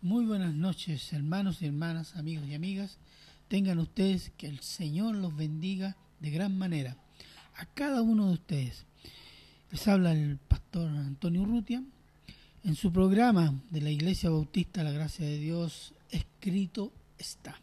Muy buenas noches, hermanos y hermanas, amigos y amigas. Tengan ustedes que el Señor los bendiga de gran manera. A cada uno de ustedes. Les habla el pastor Antonio Urrutia en su programa de la Iglesia Bautista La Gracia de Dios, Escrito está.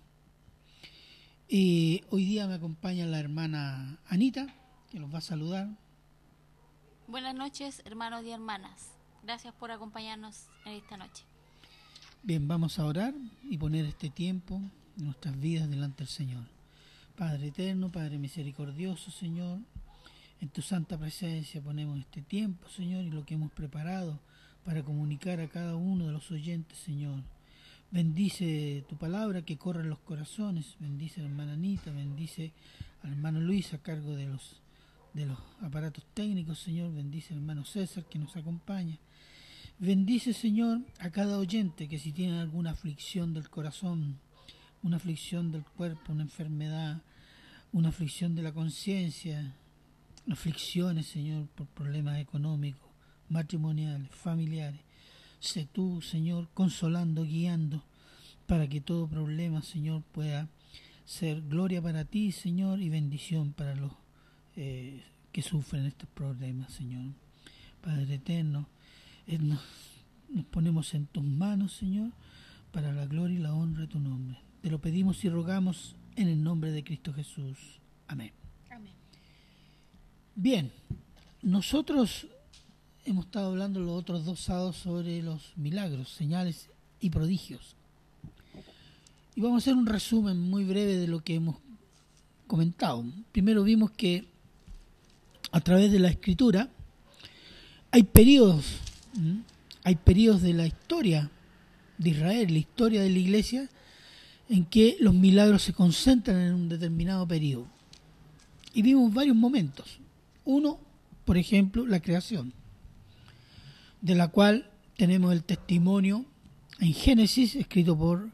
Y hoy día me acompaña la hermana Anita, que los va a saludar. Buenas noches, hermanos y hermanas. Gracias por acompañarnos en esta noche. Bien, vamos a orar y poner este tiempo en nuestras vidas delante del Señor. Padre eterno, Padre misericordioso, Señor, en tu santa presencia ponemos este tiempo, Señor, y lo que hemos preparado para comunicar a cada uno de los oyentes, Señor. Bendice tu palabra que corre en los corazones, bendice a la hermana Anita, bendice al hermano Luis a cargo de los aparatos técnicos, Señor, bendice al hermano César que nos acompaña. Bendice, Señor, a cada oyente que si tiene alguna aflicción del corazón, una aflicción del cuerpo, una enfermedad, una aflicción de la conciencia, aflicciones, Señor, por problemas económicos, matrimoniales, familiares. Sé tú, Señor, consolando, guiando, para que todo problema, Señor, pueda ser gloria para ti, Señor, y bendición para los que sufren estos problemas, Señor. Padre eterno, nos ponemos en tus manos, Señor, para la gloria y la honra de tu nombre. Te lo pedimos y rogamos en el nombre de Cristo Jesús. Amén. Amén. Bien, nosotros hemos estado hablando los otros 2 sábados sobre los milagros, señales y prodigios. Y vamos a hacer un resumen muy breve de lo que hemos comentado. Primero vimos que a través de la Escritura hay periodos de la historia de Israel, la historia de la Iglesia, en que los milagros se concentran en un determinado periodo. Y vimos varios momentos. Uno, por ejemplo, la creación, de la cual tenemos el testimonio en Génesis, escrito por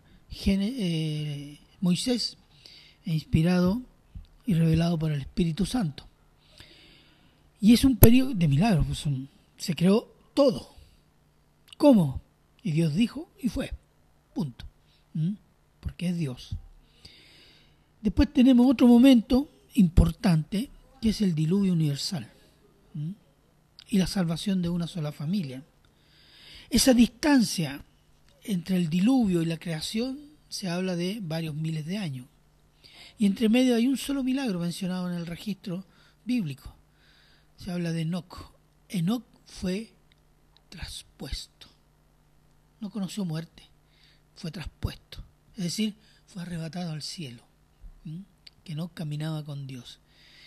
Moisés, e inspirado y revelado por el Espíritu Santo. Y es un periodo de milagros, se creó todo. ¿Cómo? Y Dios dijo y fue. Punto. Porque es Dios. Después tenemos otro momento importante, que es el diluvio universal. Y la salvación de una sola familia. Esa distancia entre el diluvio y la creación se habla de varios miles de años. Y entre medio hay un solo milagro mencionado en el registro bíblico. Se habla de Enoc. Enoc fue traspuesto. No conoció muerte, fue traspuesto. Es decir, fue arrebatado al cielo. Que no caminaba con Dios.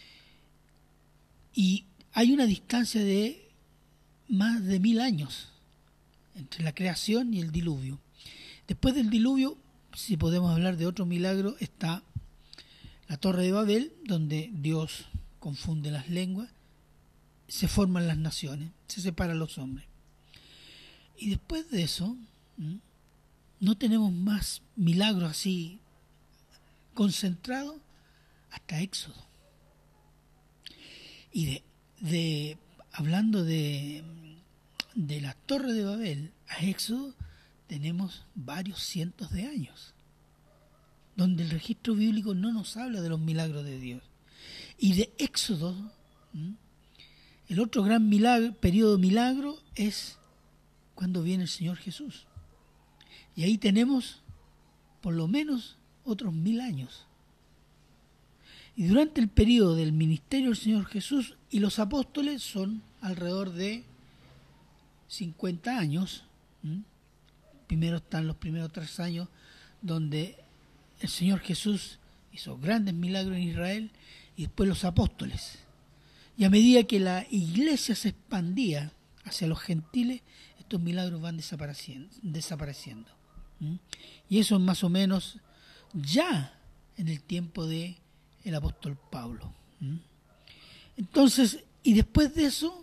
Y hay una distancia de más de 1000 años entre la creación y el diluvio. Después del diluvio, si podemos hablar de otro milagro, está la Torre de Babel, donde Dios confunde las lenguas, se forman las naciones, se separan los hombres. Y después de eso, no tenemos más milagros así concentrados hasta Éxodo. Y hablando de la Torre de Babel a Éxodo, tenemos varios cientos de años, donde el registro bíblico no nos habla de los milagros de Dios. Y de Éxodo, el otro gran periodo de milagro es cuando viene el Señor Jesús. Y ahí tenemos por lo menos otros 1000 años. Y durante el periodo del ministerio del Señor Jesús y los apóstoles son alrededor de 50 años. Primero están los primeros 3 años donde el Señor Jesús hizo grandes milagros en Israel, y después los apóstoles. Y a medida que la iglesia se expandía hacia los gentiles, estos milagros van desapareciendo. Y eso es más o menos ya en el tiempo de el apóstol Pablo. Entonces, y después de eso,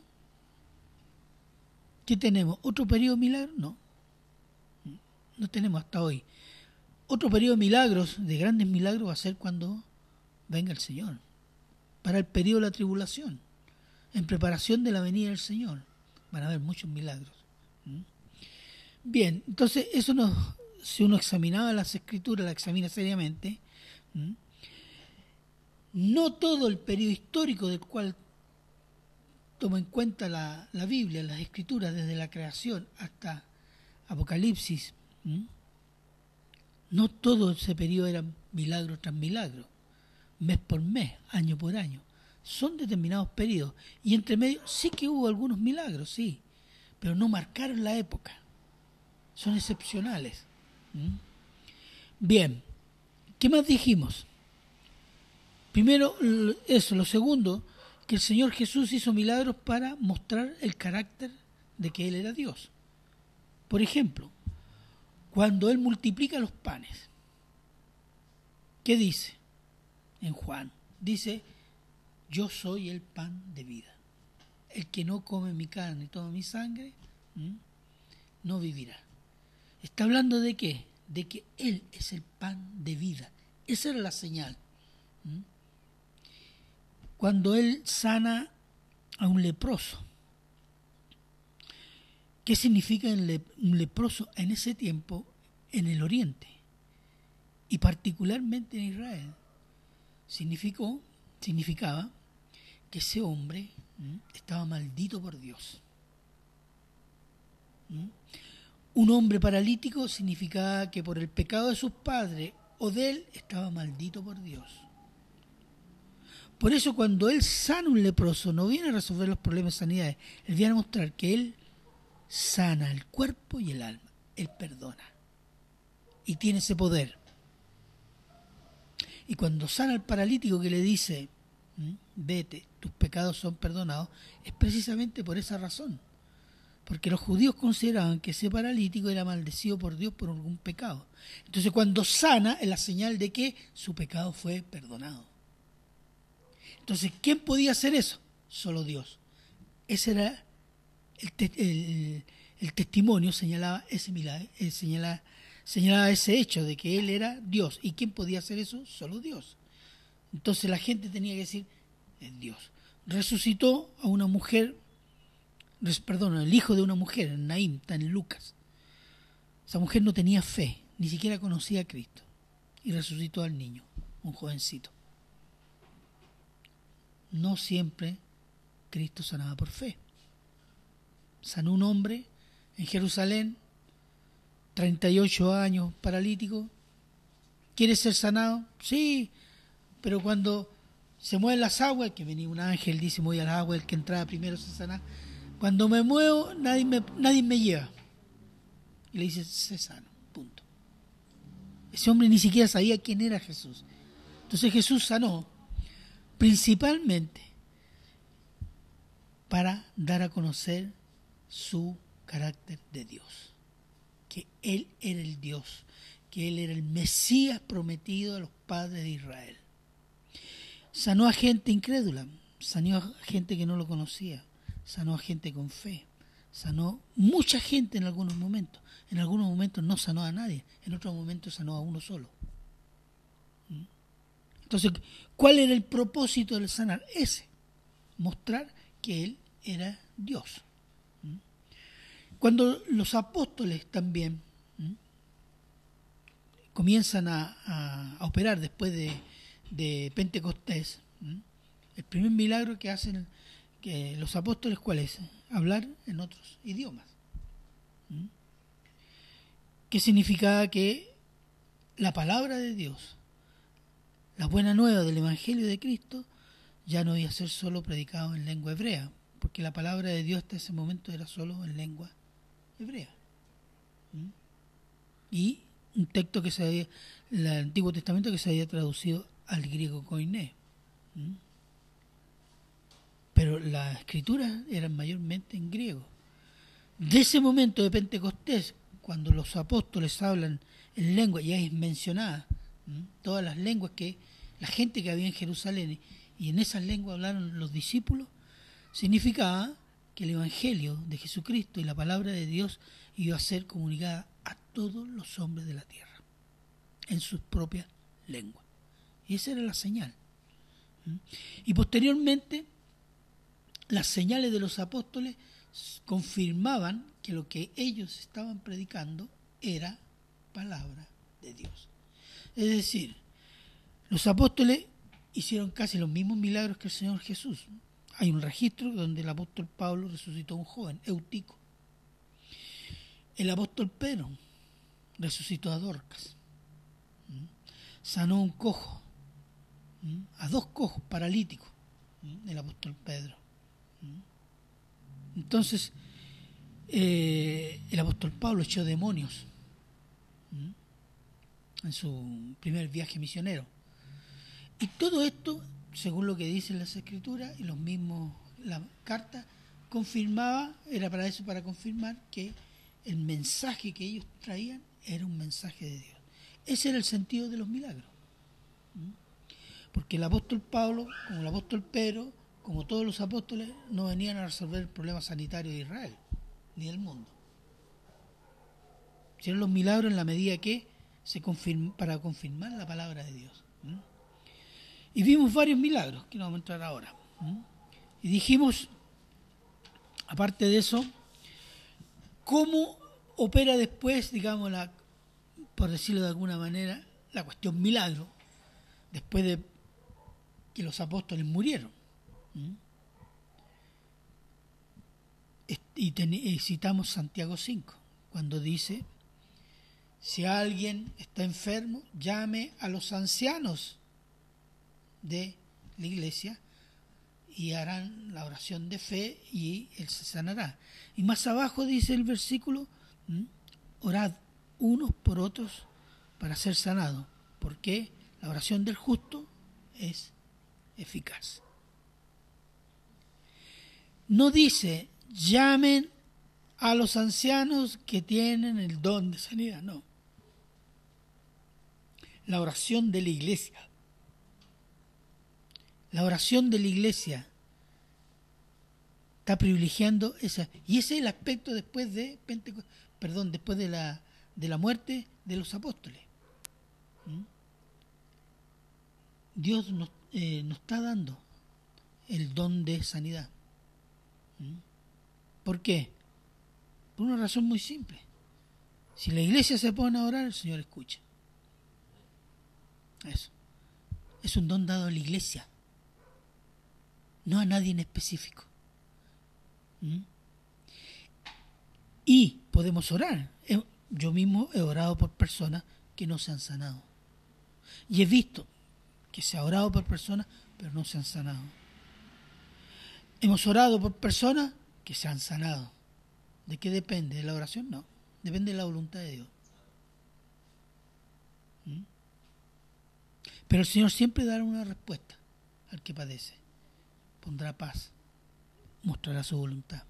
¿qué tenemos? ¿Otro periodo de milagros? No tenemos hasta hoy. Otro periodo de milagros, de grandes milagros, va a ser cuando venga el Señor, para el periodo de la tribulación, en preparación de la venida del Señor. Van a haber muchos milagros. Bien, entonces eso nos si uno examinaba las escrituras, la examina seriamente, no todo el periodo histórico del cual toma en cuenta la Biblia, las escrituras, desde la creación hasta Apocalipsis, no todo ese periodo era milagro tras milagro, mes por mes, año por año. Son determinados periodos. Y entre medio sí que hubo algunos milagros, sí, pero no marcaron la época. Son excepcionales. Bien, ¿qué más dijimos? Primero, eso. Lo segundo, que el Señor Jesús hizo milagros para mostrar el carácter de que Él era Dios. Por ejemplo, cuando Él multiplica los panes, ¿qué dice? En Juan, dice, yo soy el pan de vida. El que no come mi carne y toma mi sangre, no vivirá. Está hablando de qué? De que Él es el pan de vida. Esa era la señal. Cuando Él sana a un leproso, ¿qué significa un leproso en ese tiempo en el Oriente? Y particularmente en Israel. Significaba que ese hombre estaba maldito por Dios. Un hombre paralítico significaba que por el pecado de sus padres o de él estaba maldito por Dios. Por eso cuando Él sana a un leproso, no viene a resolver los problemas de sanidad, Él viene a mostrar que Él sana el cuerpo y el alma. Él perdona. Y tiene ese poder. Y cuando sana al paralítico que le dice, vete, tus pecados son perdonados, es precisamente por esa razón. Porque los judíos consideraban que ese paralítico era maldecido por Dios por algún pecado. Entonces cuando sana es la señal de que su pecado fue perdonado. Entonces, ¿quién podía hacer eso? Solo Dios. Ese era el testimonio, señalaba ese milagro, señalaba ese hecho de que Él era Dios. ¿Y quién podía hacer eso? Solo Dios. Entonces la gente tenía que decir, es Dios. Resucitó a una mujer, el hijo de una mujer, en Naín, está en Lucas. Esa mujer no tenía fe, ni siquiera conocía a Cristo. Y resucitó al niño, un jovencito. No siempre Cristo sanaba por fe. Sanó un hombre en Jerusalén, 38 años, paralítico. ¿Quiere ser sanado? Sí, pero cuando se mueven las aguas, que venía un ángel, dice, mueve a las aguas, el que entraba primero se sana. Cuando me muevo, nadie me lleva. Y le dice, se sano, punto. Ese hombre ni siquiera sabía quién era Jesús. Entonces Jesús sanó principalmente para dar a conocer su carácter de Dios, que Él era el Dios, que Él era el Mesías prometido a los padres de Israel. Sanó a gente incrédula, sanó a gente que no lo conocía, sanó a gente con fe, sanó mucha gente en algunos momentos no sanó a nadie, en otros momentos sanó a uno solo. Entonces, ¿cuál era el propósito del sanar? Ese, mostrar que Él era Dios. Cuando los apóstoles también comienzan a operar después de Pentecostés, el primer milagro que hacen que los apóstoles, ¿cuál es? Hablar en otros idiomas. ¿Qué significaba? Que la palabra de Dios, la buena nueva del Evangelio de Cristo, ya no iba a ser solo predicado en lengua hebrea, porque la palabra de Dios hasta ese momento era solo en lengua hebrea. Y un texto que se había, el Antiguo Testamento, que se había traducido al griego koiné. Pero las escrituras eran mayormente en griego. De ese momento de Pentecostés, cuando los apóstoles hablan en lengua, ya es mencionada todas las lenguas que la gente que había en Jerusalén, y en esas lenguas hablaron los discípulos, significaba que el Evangelio de Jesucristo y la palabra de Dios iba a ser comunicada a todos los hombres de la tierra, en sus propias lenguas. Y esa era la señal. Y posteriormente, las señales de los apóstoles confirmaban que lo que ellos estaban predicando era palabra de Dios. Es decir, los apóstoles hicieron casi los mismos milagros que el Señor Jesús. Hay un registro donde el apóstol Pablo resucitó a un joven, Eutico. El apóstol Pedro resucitó a Dorcas. Sanó a un cojo, a 2 cojos paralíticos, el apóstol Pedro. Entonces, el apóstol Pablo echó demonios en su primer viaje misionero. Y todo esto, según lo que dicen las escrituras y los mismos, la carta, confirmaba, era para eso, para confirmar que el mensaje que ellos traían era un mensaje de Dios. Ese era el sentido de los milagros. Porque el apóstol Pablo, como el apóstol Pedro, como todos los apóstoles, no venían a resolver el problema sanitario de Israel, ni del mundo. Hicieron los milagros en la medida que para confirmar la palabra de Dios. Y vimos varios milagros, que no vamos a entrar ahora. Y dijimos, aparte de eso, cómo opera después, digamos, por decirlo de alguna manera, la cuestión milagro, después de que los apóstoles murieron. Y citamos Santiago 5, cuando dice, si alguien está enfermo, llame a los ancianos de la iglesia y harán la oración de fe y él se sanará. Y más abajo dice el versículo, orad unos por otros para ser sanados, porque la oración del justo es eficaz. No dice, llamen a los ancianos que tienen el don de sanidad, no. La oración de la iglesia. La oración de la iglesia está privilegiando esa. Y ese es el aspecto después de después de la muerte de los apóstoles. Dios nos está dando el don de sanidad. ¿Por qué? Por una razón muy simple. Si la iglesia se pone a orar, el Señor escucha. Eso. Es un don dado a la iglesia, no a nadie en específico. Y podemos orar. Yo mismo he orado por personas que no se han sanado. Y he visto que se ha orado por personas, pero no se han sanado. Hemos orado por personas que se han sanado. ¿De qué depende? ¿De la oración? No. Depende de la voluntad de Dios. Pero el Señor siempre dará una respuesta al que padece. Pondrá paz. Mostrará su voluntad.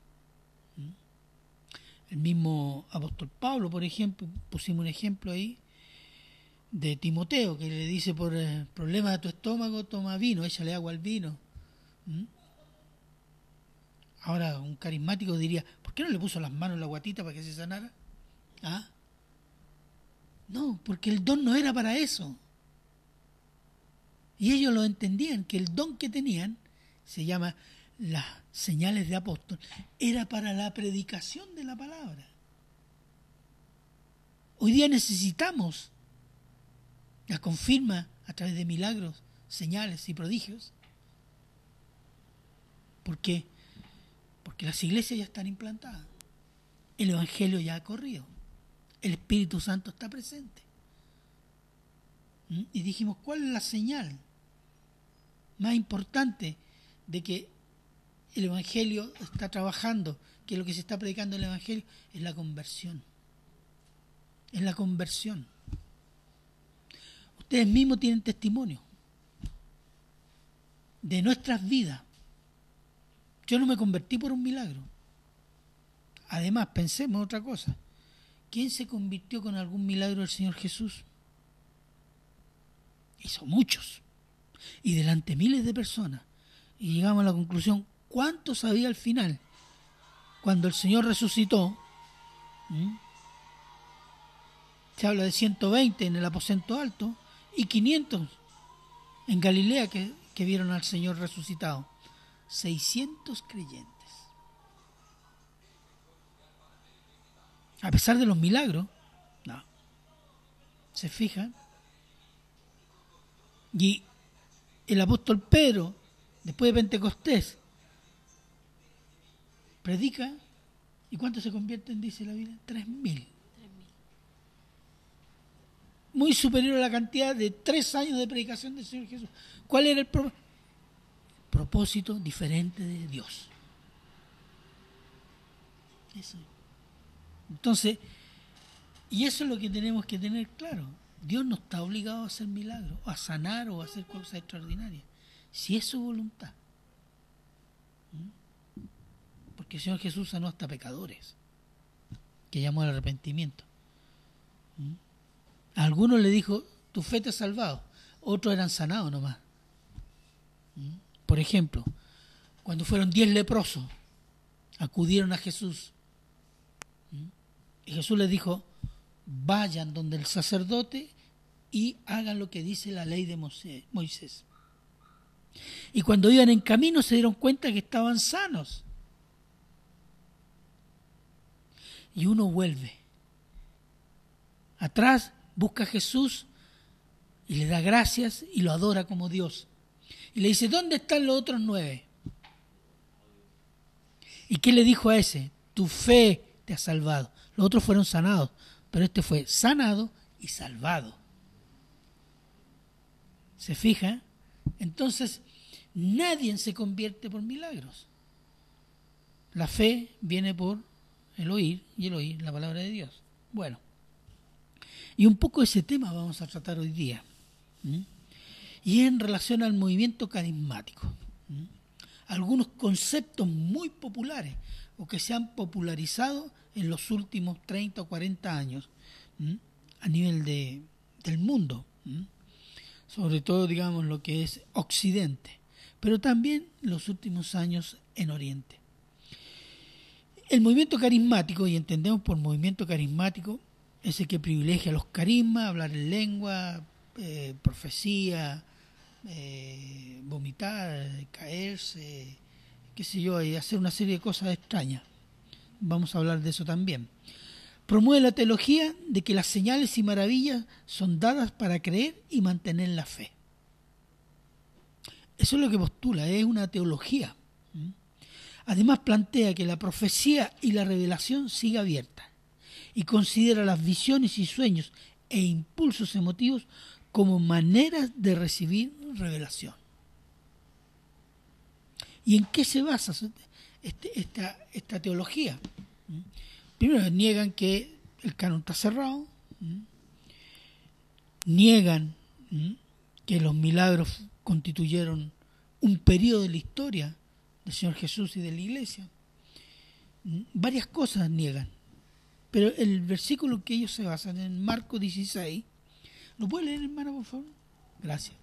El mismo apóstol Pablo, por ejemplo, pusimos un ejemplo ahí de Timoteo, que le dice, por el problema de tu estómago, toma vino, échale agua al vino. Ahora un carismático diría, ¿por qué no le puso las manos en la guatita para que se sanara? No, porque el don no era para eso. Y ellos lo entendían, que el don que tenían, se llama las señales de apóstol, era para la predicación de la palabra. Hoy día necesitamos la confirma a través de milagros, señales y prodigios. ¿Por qué? Porque las iglesias ya están implantadas. El evangelio ya ha corrido. El Espíritu Santo está presente. Y dijimos, ¿cuál es la señal más importante de que el evangelio está trabajando, que lo que se está predicando en el evangelio es la conversión? Es la conversión. Ustedes mismos tienen testimonio de nuestras vidas. Yo no me convertí por un milagro. Además, pensemos otra cosa. ¿Quién se convirtió con algún milagro del Señor Jesús? Hizo muchos. Y delante miles de personas. Y llegamos a la conclusión, ¿cuántos había al final? Cuando el Señor resucitó, se habla de 120 en el aposento alto y 500 en Galilea que vieron al Señor resucitado. 600 creyentes. A pesar de los milagros, no. ¿Se fija? Y el apóstol Pedro, después de Pentecostés, predica, ¿y cuántos se convierten, dice la Biblia? 3.000. Muy superior a la cantidad de 3 años de predicación del Señor Jesús. ¿Cuál era el propósito diferente de Dios? Eso. Entonces, y eso es lo que tenemos que tener claro. Dios no está obligado a hacer milagros, a sanar o a hacer cosas extraordinarias, si es su voluntad. Porque el Señor Jesús sanó hasta pecadores, que llamó al arrepentimiento. A algunos le dijo, tu fe te ha salvado. Otros eran sanados nomás. Por ejemplo, cuando fueron 10 leprosos, acudieron a Jesús. Y Jesús les dijo, vayan donde el sacerdote y hagan lo que dice la ley de Moisés. Y cuando iban en camino se dieron cuenta que estaban sanos. Y uno vuelve. Atrás busca a Jesús y le da gracias y lo adora como Dios. Y le dice, ¿dónde están los otros 9? ¿Y qué le dijo a ese? Tu fe te ha salvado. Los otros fueron sanados, pero este fue sanado y salvado. ¿Se fija? Entonces, nadie se convierte por milagros. La fe viene por el oír y el oír la palabra de Dios. Bueno, y un poco ese tema vamos a tratar hoy día. Y es en relación al movimiento carismático. Algunos conceptos muy populares o que se han popularizado en los últimos 30 o 40 años a nivel del mundo. Sobre todo, digamos, lo que es Occidente, pero también los últimos años en Oriente. El movimiento carismático, y entendemos por movimiento carismático, es el que privilegia los carismas, hablar en lengua, profecía, vomitar, caerse, qué sé yo, y hacer una serie de cosas extrañas. Vamos a hablar de eso también. Promueve la teología de que las señales y maravillas son dadas para creer y mantener la fe. Eso es lo que postula, es una teología. Además plantea que la profecía y la revelación sigue abierta y considera las visiones y sueños e impulsos emotivos como maneras de recibir revelación. ¿Y en qué se basa esta teología? Primero, niegan que el canon está cerrado, niegan que los milagros constituyeron un periodo de la historia del Señor Jesús y de la Iglesia. Varias cosas niegan, pero el versículo que ellos se basan en Marcos 16, ¿lo puede leer, hermano, por favor? Gracias.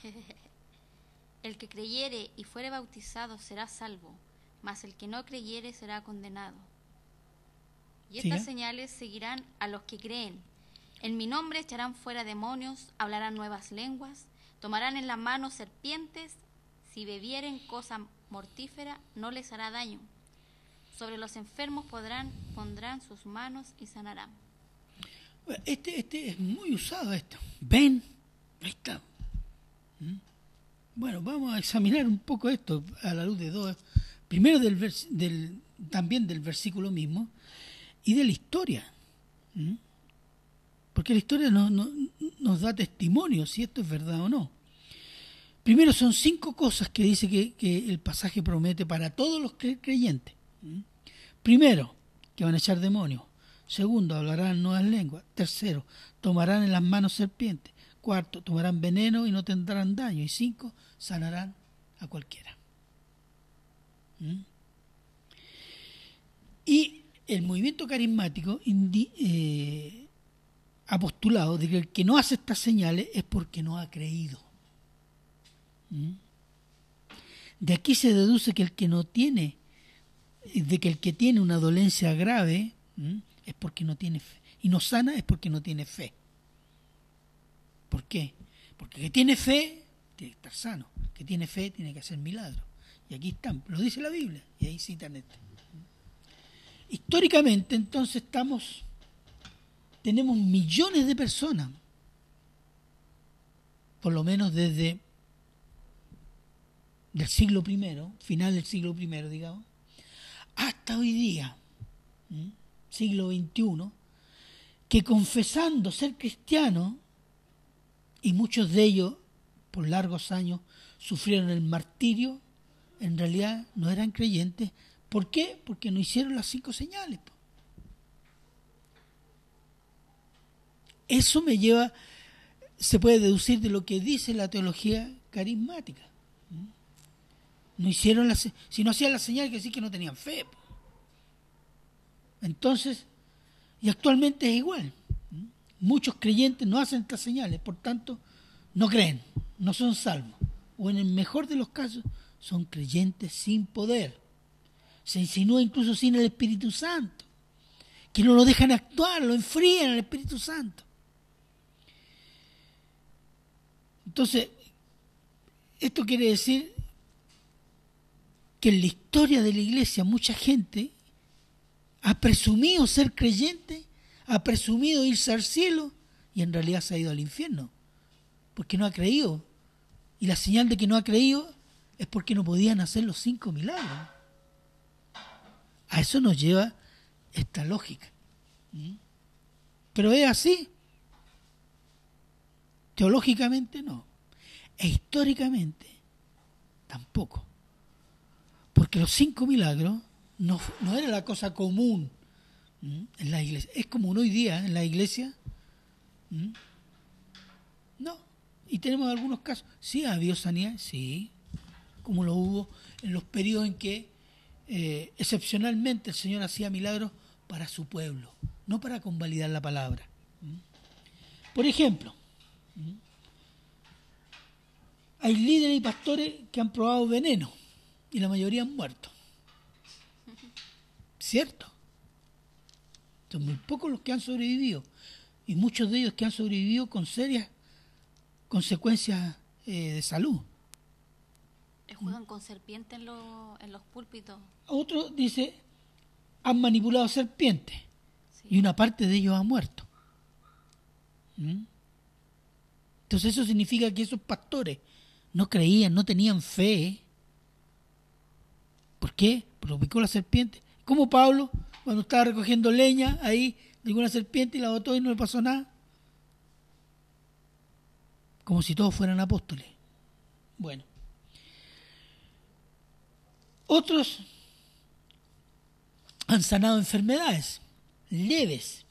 El que creyere y fuere bautizado será salvo, mas el que no creyere será condenado. Y estas señales seguirán a los que creen. En mi nombre echarán fuera demonios, hablarán nuevas lenguas, tomarán en la mano serpientes, si bebieren cosa mortífera no les hará daño. Sobre los enfermos pondrán sus manos y sanarán. Este es muy usado esto. ¿Ven? Ahí está. Bueno, vamos a examinar un poco esto a la luz de dos. Primero también del versículo mismo y de la historia. Porque la historia nos da testimonio si esto es verdad o no. Primero son 5 cosas que dice que el pasaje promete para todos los creyentes. Primero, que van a echar demonios. Segundo, hablarán nuevas lenguas. Tercero, tomarán en las manos serpientes. Cuarto, tomarán veneno y no tendrán daño. Y 5, sanarán a cualquiera. Y el movimiento carismático ha postulado de que el que no hace estas señales es porque no ha creído. De aquí se deduce que el que tiene una dolencia grave es porque no tiene fe. Y no sana es porque no tiene fe. ¿Por qué? Porque el que tiene fe tiene que estar sano. El que tiene fe tiene que hacer milagros. Y aquí están, lo dice la Biblia, y ahí citan esto. Históricamente, entonces, tenemos millones de personas por lo menos desde del siglo I, final del siglo I, digamos, hasta hoy día, siglo XXI, que confesando ser cristianos, y muchos de ellos por largos años sufrieron el martirio, en realidad no eran creyentes. ¿Por qué? Porque no hicieron las 5 señales. Eso se puede deducir de lo que dice la teología carismática. No hicieron si no hacían las señales, quiere decir que no tenían fe. Entonces, y actualmente es igual. Muchos creyentes no hacen estas señales, por tanto, no creen, no son salvos. O en el mejor de los casos, son creyentes sin poder. Se insinúa incluso sin el Espíritu Santo, que no lo dejan actuar, lo enfrían al Espíritu Santo. Entonces, esto quiere decir que en la historia de la iglesia mucha gente ha presumido ser creyente, ha presumido irse al cielo y en realidad se ha ido al infierno porque no ha creído. Y la señal de que no ha creído es porque no podían hacer los 5 milagros. A eso nos lleva esta lógica. Pero es así. Teológicamente no. E históricamente tampoco. Porque los 5 milagros no era la cosa común en la iglesia. Es común hoy día en la iglesia. No. Y tenemos algunos casos. Sí, ha habido sanidad, sí. Como lo hubo en los periodos en que excepcionalmente el Señor hacía milagros para su pueblo, no para convalidar la palabra. Por ejemplo, hay líderes y pastores que han probado veneno y la mayoría han muerto. ¿Cierto? Son muy pocos los que han sobrevivido y muchos de ellos que han sobrevivido con serias consecuencias de salud. Juegan con serpientes en los púlpitos. Otros dice han manipulado serpientes, sí, y una parte de ellos ha muerto. Entonces eso significa que esos pastores no creían, no tenían fe. ¿Por qué? Porque lo picó la serpiente. Como Pablo, cuando estaba recogiendo leña, ahí llegó una serpiente y la botó y no le pasó nada. Como si todos fueran apóstoles. Bueno. Otros han sanado enfermedades leves.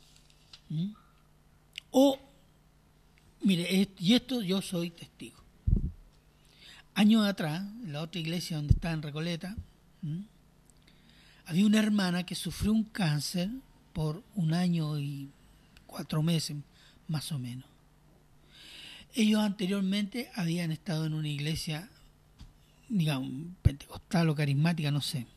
O, mire, y esto yo soy testigo. Años atrás, en la otra iglesia donde estaba en Recoleta, había una hermana que sufrió un cáncer por 1 año y 4 meses, más o menos. Ellos anteriormente habían estado en una iglesia, digamos, pentecostal o carismática, no sé.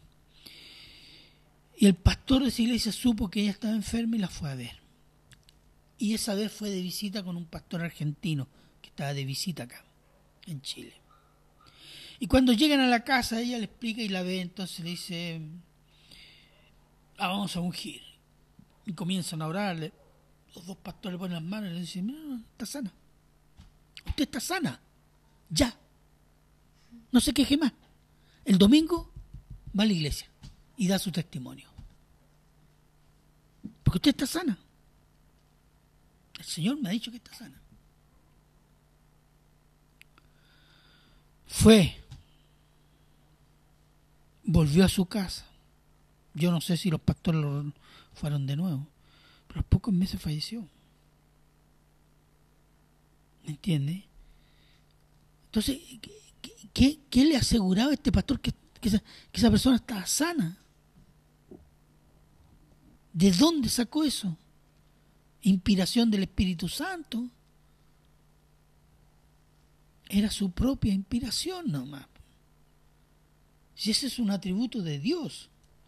Y el pastor de esa iglesia supo que ella estaba enferma y la fue a ver. Y esa vez fue de visita con un pastor argentino que estaba de visita acá, en Chile. Y cuando llegan a la casa, ella le explica y la ve, entonces le dice, vamos a ungir. Y comienzan a orarle. Los 2 pastores le ponen las manos y le dicen, no, está sana. Usted está sana. Ya. No se queje más. El domingo va a la iglesia y da su testimonio. Porque usted está sana. El Señor me ha dicho que está sana. Volvió a su casa. Yo no sé si los pastores lo fueron de nuevo, pero a los pocos meses falleció. ¿Me entiende? Entonces, ¿qué le aseguraba a este pastor que esa persona estaba sana? ¿De dónde sacó eso? ¿Inspiración del Espíritu Santo? Era su propia inspiración nomás. Si ese es un atributo de Dios.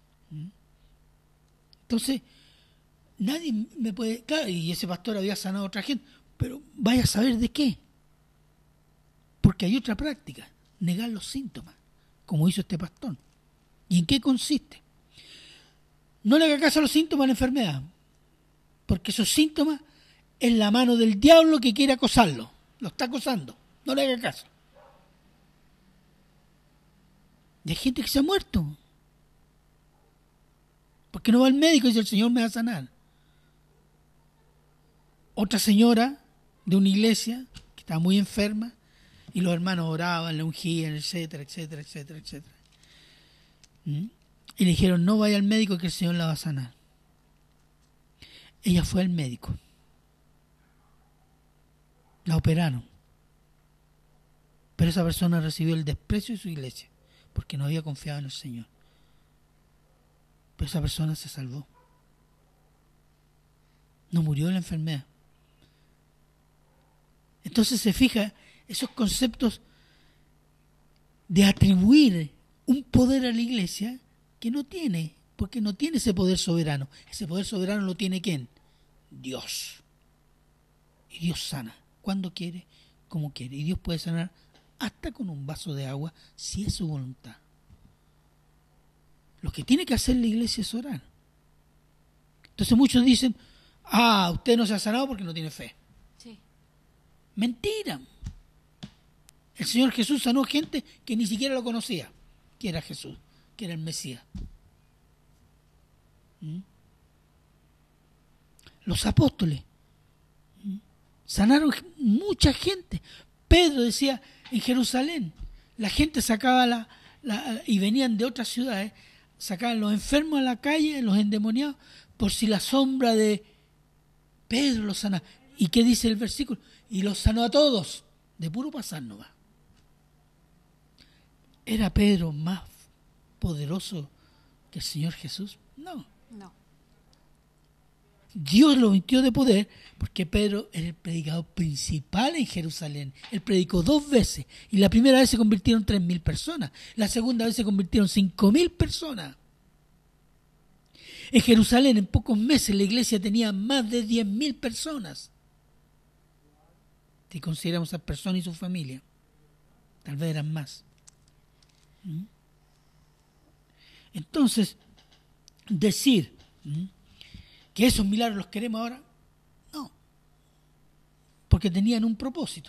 Entonces, nadie me puede... Claro, y ese pastor había sanado a otra gente, pero vaya a saber de qué. Porque hay otra práctica, negar los síntomas, como hizo este pastor. ¿Y en qué consiste? No le haga caso a los síntomas de la enfermedad, porque esos síntomas es la mano del diablo que quiere acosarlo, lo está acosando. No le haga caso. Y hay gente que se ha muerto. Porque no va al médico y dice, el Señor me va a sanar. Otra señora de una iglesia que estaba muy enferma y los hermanos oraban, le ungían, etcétera, etcétera, etcétera, etcétera. Y le dijeron, no vaya al médico que el Señor la va a sanar. Ella fue al médico. La operaron. Pero esa persona recibió el desprecio de su iglesia porque no había confiado en el Señor. Pero esa persona se salvó. No murió de la enfermedad. Entonces se fija esos conceptos de atribuir un poder a la iglesia que no tiene, porque no tiene ese poder soberano. Ese poder soberano lo tiene ¿quién? Dios. Y Dios sana cuando quiere, como quiere. Y Dios puede sanar hasta con un vaso de agua si es su voluntad. Lo que tiene que hacer la iglesia es orar. Entonces muchos dicen, usted no se ha sanado porque no tiene fe. Sí. Mentira. El Señor Jesús sanó gente que ni siquiera lo conocía, que era Jesús, que era el Mesías. Los apóstoles sanaron mucha gente. Pedro decía en Jerusalén, la gente sacaba y venían de otras ciudades, sacaban los enfermos a la calle, los endemoniados, por si la sombra de Pedro los sanaba. ¿Y qué dice el versículo? Y los sanó a todos, de puro pasar nomás. ¿Era Pedro más poderoso que el Señor Jesús? No. Dios lo vistió de poder porque Pedro era el predicador principal en Jerusalén. Él predicó 2 veces y la primera vez se convirtieron 3.000 personas. La segunda vez se convirtieron 5.000 personas. En Jerusalén en pocos meses la iglesia tenía más de 10.000 personas. Si consideramos a esas personas y su familia, tal vez eran más. Entonces, decir que esos milagros los queremos ahora, no, porque tenían un propósito,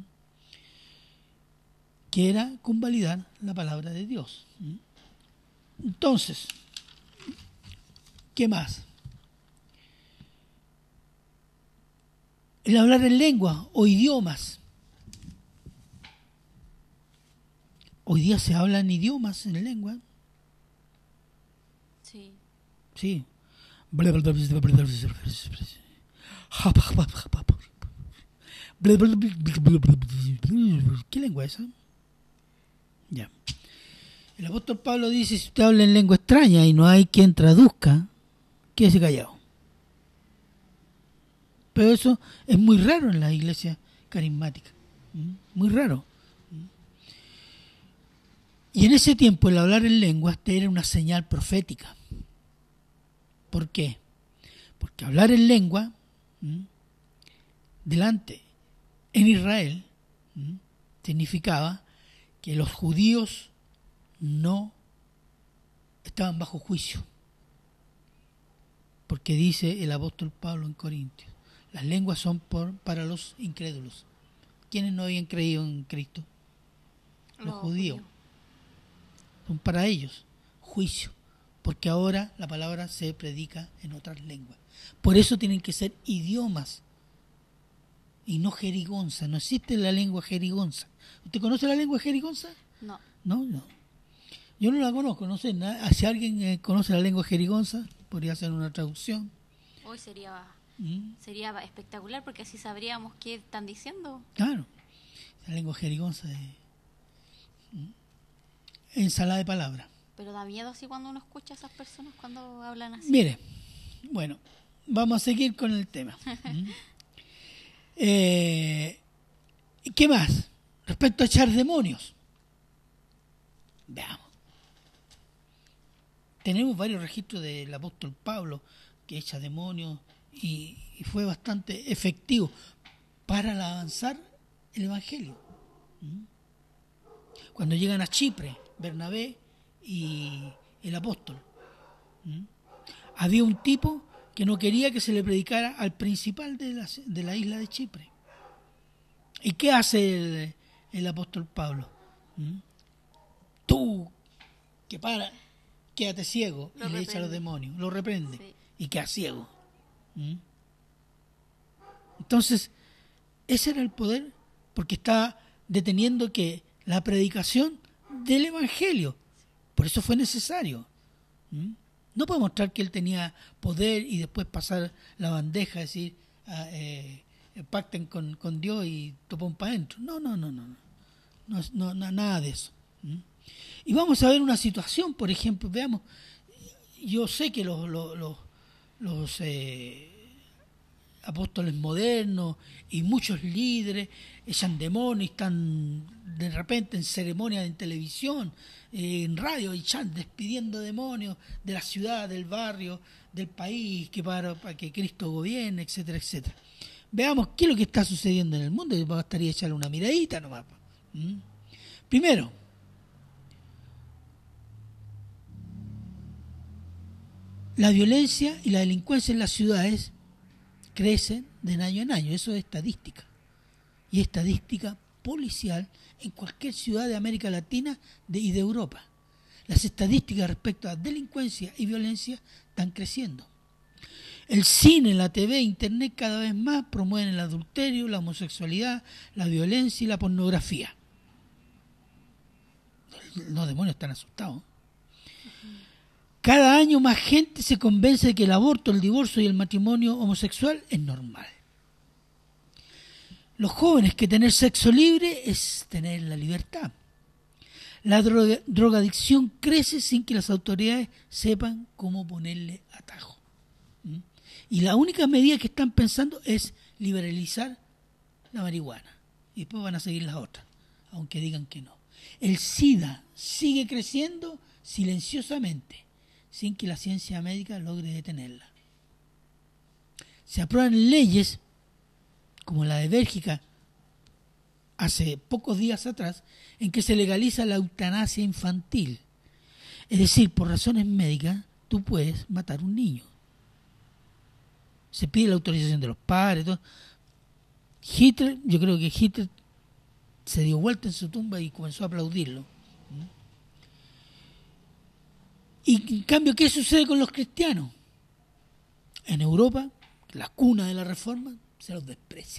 que era convalidar la palabra de Dios. Entonces, ¿qué más? El hablar en lengua o idiomas. Hoy día se hablan idiomas en lengua. Sí. Sí. ¿Qué lengua es esa? Ya. El apóstol Pablo dice, si usted habla en lengua extraña y no hay quien traduzca, quédese callado. Pero eso es muy raro en las iglesias carismáticas. Muy raro. Y en ese tiempo el hablar en lenguas era una señal profética. ¿Por qué? Porque hablar en lengua delante en Israel significaba que los judíos no estaban bajo juicio. Porque dice el apóstol Pablo en Corintios, las lenguas son para los incrédulos. ¿Quiénes no habían creído en Cristo? Los judíos. Son para ellos juicio, porque ahora la palabra se predica en otras lenguas. Por eso tienen que ser idiomas y no jerigonza. No existe la lengua jerigonza. ¿Usted conoce la lengua jerigonza? No. No. Yo no la conozco, no sé. Si alguien conoce la lengua jerigonza, podría hacer una traducción. Hoy sería espectacular porque así sabríamos qué están diciendo. Claro, la lengua jerigonza es ensalada de palabras. Pero da miedo así cuando uno escucha a esas personas cuando hablan así. Mire, bueno, vamos a seguir con el tema. ¿Qué más? Respecto a echar demonios. Veamos. Tenemos varios registros del apóstol Pablo que echa demonios y fue bastante efectivo para avanzar el evangelio. Cuando llegan a Chipre, Bernabé y el apóstol, había un tipo que no quería que se le predicara al principal de la isla de Chipre. ¿Y qué hace el apóstol Pablo. Tú, quédate ciego, y le echa a los demonios, lo reprende, sí, y queda ciego. Entonces, ese era el poder, porque estaba deteniendo que la predicación del Evangelio. Por eso fue necesario. No puede mostrar que él tenía poder y después pasar la bandeja, decir, pacten con Dios y topón para adentro. No, nada de eso. Y vamos a ver una situación, por ejemplo, veamos, yo sé que los apóstoles modernos y muchos líderes echan demonios, están de repente en ceremonias en televisión, en radio, y despidiendo demonios de la ciudad, del barrio, del país, que para que Cristo gobierne, etcétera, etcétera. Veamos qué es lo que está sucediendo en el mundo, y bastaría echarle una miradita nomás. Primero, la violencia y la delincuencia en las ciudades crecen de año en año, eso es estadística. Y estadística policial en cualquier ciudad de América Latina y de Europa. Las estadísticas respecto a delincuencia y violencia están creciendo. El cine, la TV, Internet cada vez más promueven el adulterio, la homosexualidad, la violencia y la pornografía. Los demonios están asustados. Cada año más gente se convence de que el aborto, el divorcio y el matrimonio homosexual es normal. Los jóvenes, que tener sexo libre es tener la libertad. La drogadicción crece sin que las autoridades sepan cómo ponerle atajo. Y la única medida que están pensando es liberalizar la marihuana. Y después van a seguir las otras, aunque digan que no. El SIDA sigue creciendo silenciosamente, sin que la ciencia médica logre detenerla. Se aprueban leyes, como la de Bélgica, hace pocos días atrás, en que se legaliza la eutanasia infantil. Es decir, por razones médicas, tú puedes matar a un niño. Se pide la autorización de los padres, todo. Hitler, yo creo que Hitler se dio vuelta en su tumba y comenzó a aplaudirlo. Y en cambio, ¿qué sucede con los cristianos? En Europa, la cuna de la Reforma, se los desprecia.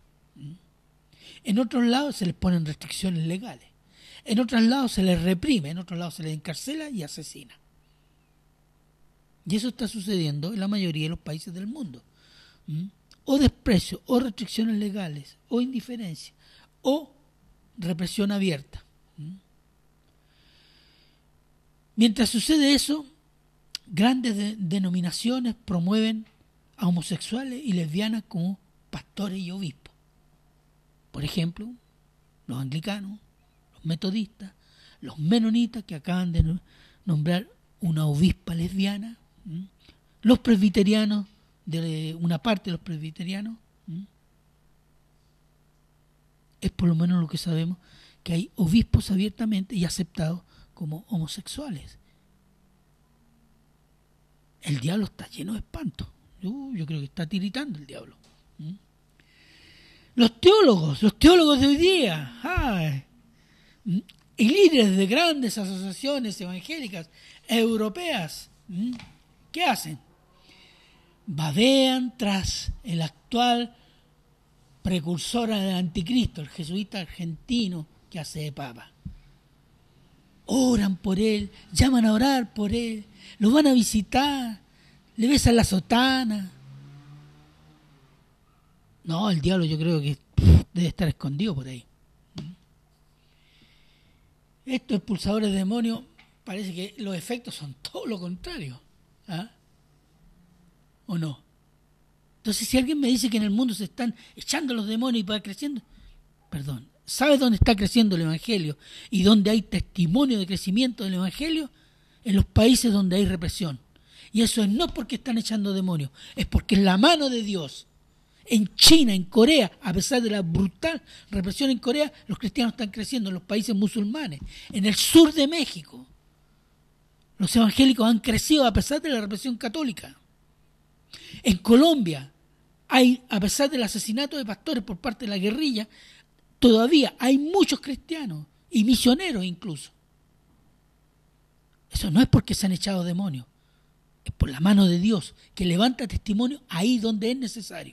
En otros lados se les ponen restricciones legales. En otros lados se les reprime, en otros lados se les encarcela y asesina. Y eso está sucediendo en la mayoría de los países del mundo. O desprecio, o restricciones legales, o indiferencia, o represión abierta. Mientras sucede eso, grandes denominaciones promueven a homosexuales y lesbianas como pastores y obispos. Por ejemplo, los anglicanos, los metodistas, los menonitas, que acaban de nombrar una obispa lesbiana, los presbiterianos, de una parte de los presbiterianos, es por lo menos lo que sabemos, que hay obispos abiertamente y aceptados como homosexuales. El diablo está lleno de espanto. Yo creo que está tiritando el diablo. Los teólogos de hoy día, y líderes de grandes asociaciones evangélicas europeas, ¿qué hacen? Babean tras el actual precursor del anticristo, el jesuita argentino que hace de papa. Oran por él, llaman a orar por él, lo van a visitar, le besan la sotana. No, el diablo yo creo que debe estar escondido por ahí. Estos expulsadores de demonios, parece que los efectos son todo lo contrario. ¿O no? Entonces, si alguien me dice que en el mundo se están echando los demonios y va creciendo, perdón, ¿sabes dónde está creciendo el Evangelio y dónde hay testimonio de crecimiento del Evangelio? En los países donde hay represión. Y eso es no porque están echando demonios, es porque es la mano de Dios. En China, en Corea, a pesar de la brutal represión en Corea, los cristianos están creciendo en los países musulmanes. En el sur de México, los evangélicos han crecido a pesar de la represión católica. En Colombia, a pesar del asesinato de pastores por parte de la guerrilla, todavía hay muchos cristianos y misioneros incluso. Eso no es porque se han echado demonios, es por la mano de Dios que levanta testimonio ahí donde es necesario.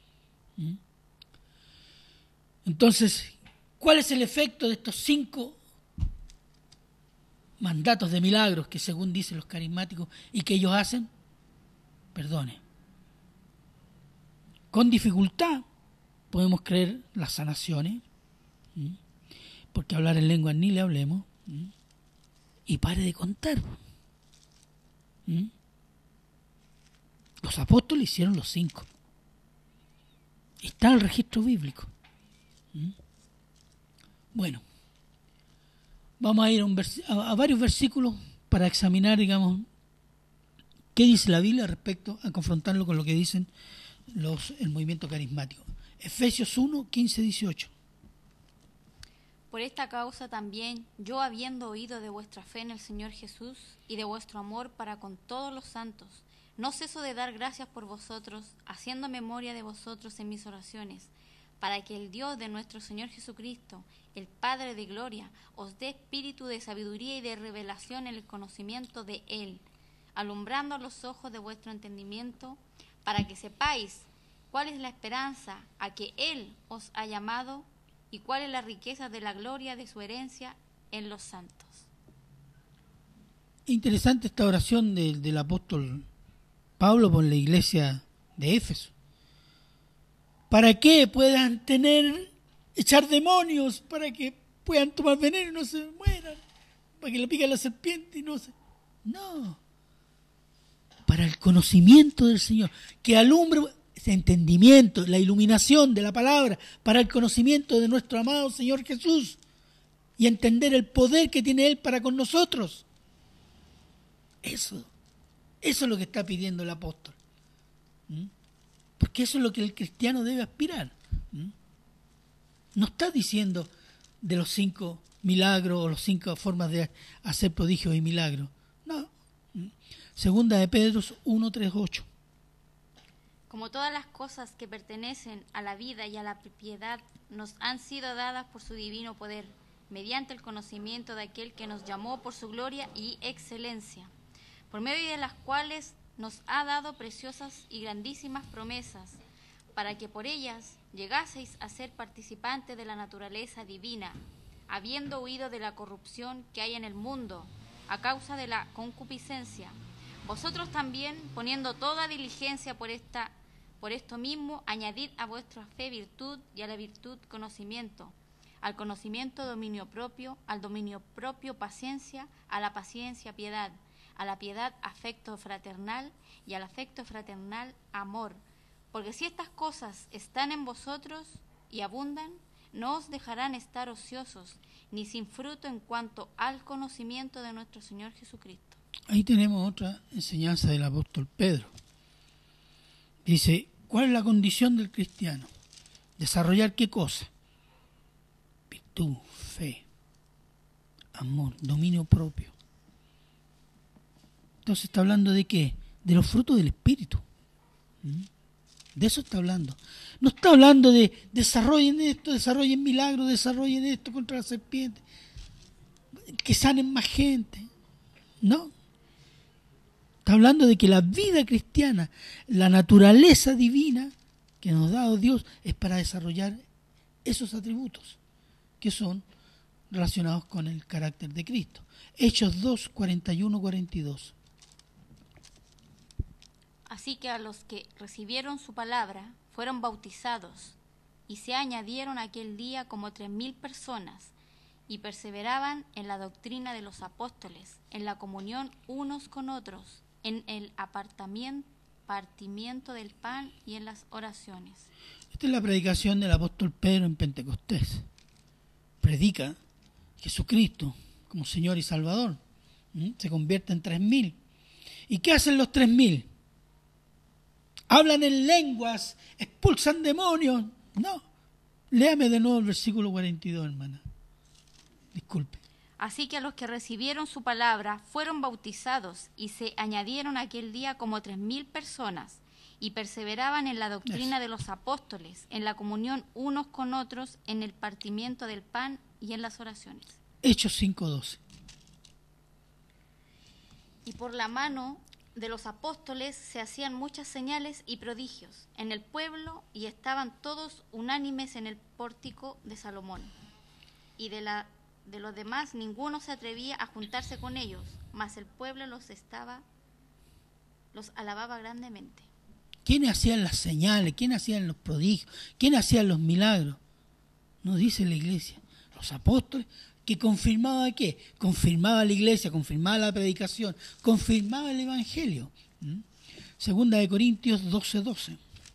Entonces, ¿cuál es el efecto de estos 5 mandatos de milagros que según dicen los carismáticos y que ellos hacen? Perdone. Con dificultad podemos creer las sanaciones, porque hablar en lengua ni le hablemos, y pare de contar. Los apóstoles hicieron los 5. Está en el registro bíblico. Bueno, vamos a ir a varios versículos para examinar, digamos, qué dice la Biblia respecto a confrontarlo con lo que dicen el movimiento carismático. Efesios 1, 15, 18. Por esta causa también, yo habiendo oído de vuestra fe en el Señor Jesús y de vuestro amor para con todos los santos, no ceso de dar gracias por vosotros, haciendo memoria de vosotros en mis oraciones, para que el Dios de nuestro Señor Jesucristo, el Padre de gloria, os dé espíritu de sabiduría y de revelación en el conocimiento de Él, alumbrando los ojos de vuestro entendimiento, para que sepáis cuál es la esperanza a que Él os ha llamado y cuál es la riqueza de la gloria de su herencia en los santos. Interesante esta oración del apóstol Pablo por la iglesia de Éfeso. Para que puedan echar demonios, para que puedan tomar veneno y no se mueran, para que le pique la serpiente y no se... No. Para el conocimiento del Señor, que alumbre ese entendimiento, la iluminación de la palabra, para el conocimiento de nuestro amado Señor Jesús y entender el poder que tiene Él para con nosotros. Eso es lo que está pidiendo el apóstol. Porque eso es lo que el cristiano debe aspirar. No está diciendo de los 5 milagros o las 5 formas de hacer prodigios y milagros. No. Segunda de Pedro 1, 3, 8. Como todas las cosas que pertenecen a la vida y a la piedad nos han sido dadas por su divino poder, mediante el conocimiento de aquel que nos llamó por su gloria y excelencia, por medio de las cuales nos ha dado preciosas y grandísimas promesas, para que por ellas llegaseis a ser participantes de la naturaleza divina, habiendo huido de la corrupción que hay en el mundo, a causa de la concupiscencia. Vosotros también, poniendo toda diligencia por esto mismo, añadid a vuestra fe virtud, y a la virtud conocimiento, al conocimiento dominio propio, al dominio propio paciencia, a la paciencia piedad, a la piedad afecto fraternal, y al afecto fraternal amor. Porque si estas cosas están en vosotros y abundan, no os dejarán estar ociosos, ni sin fruto en cuanto al conocimiento de nuestro Señor Jesucristo. Ahí tenemos otra enseñanza del apóstol Pedro. Dice, ¿cuál es la condición del cristiano? ¿Desarrollar qué cosa? Virtud, fe, amor, dominio propio. Entonces está hablando de qué? De los frutos del Espíritu. De eso está hablando. No está hablando de desarrollen esto, desarrollen milagros, desarrollen esto contra la serpiente, que sanen más gente. No. Está hablando de que la vida cristiana, la naturaleza divina que nos ha dado Dios es para desarrollar esos atributos que son relacionados con el carácter de Cristo. Hechos 2, 41, 42. Así que a los que recibieron su palabra fueron bautizados, y se añadieron aquel día como 3,000 personas, y perseveraban en la doctrina de los apóstoles, en la comunión unos con otros, en el partimiento del pan y en las oraciones. Esta es la predicación del apóstol Pedro en Pentecostés. Predica Jesucristo como Señor y Salvador. Se convierte en 3,000. ¿Y qué hacen los 3,000? ¿Hablan en lenguas? ¿Expulsan demonios? No. Léame de nuevo el versículo 42, hermana. Disculpe. Así que a los que recibieron su palabra fueron bautizados, y se añadieron aquel día como 3,000 personas, y perseveraban en la doctrina de los apóstoles, en la comunión unos con otros, en el partimiento del pan y en las oraciones. Hechos 5:12. Y por la mano de los apóstoles se hacían muchas señales y prodigios en el pueblo, y estaban todos unánimes en el pórtico de Salomón. Y de los demás ninguno se atrevía a juntarse con ellos, mas el pueblo los alababa grandemente. ¿Quiénes hacían las señales? ¿Quiénes hacían los prodigios? ¿Quiénes hacían los milagros? No dice la iglesia. Los apóstoles, que confirmaba ¿qué? Confirmaba la iglesia, confirmaba la predicación, confirmaba el evangelio. Segunda de Corintios 12:12.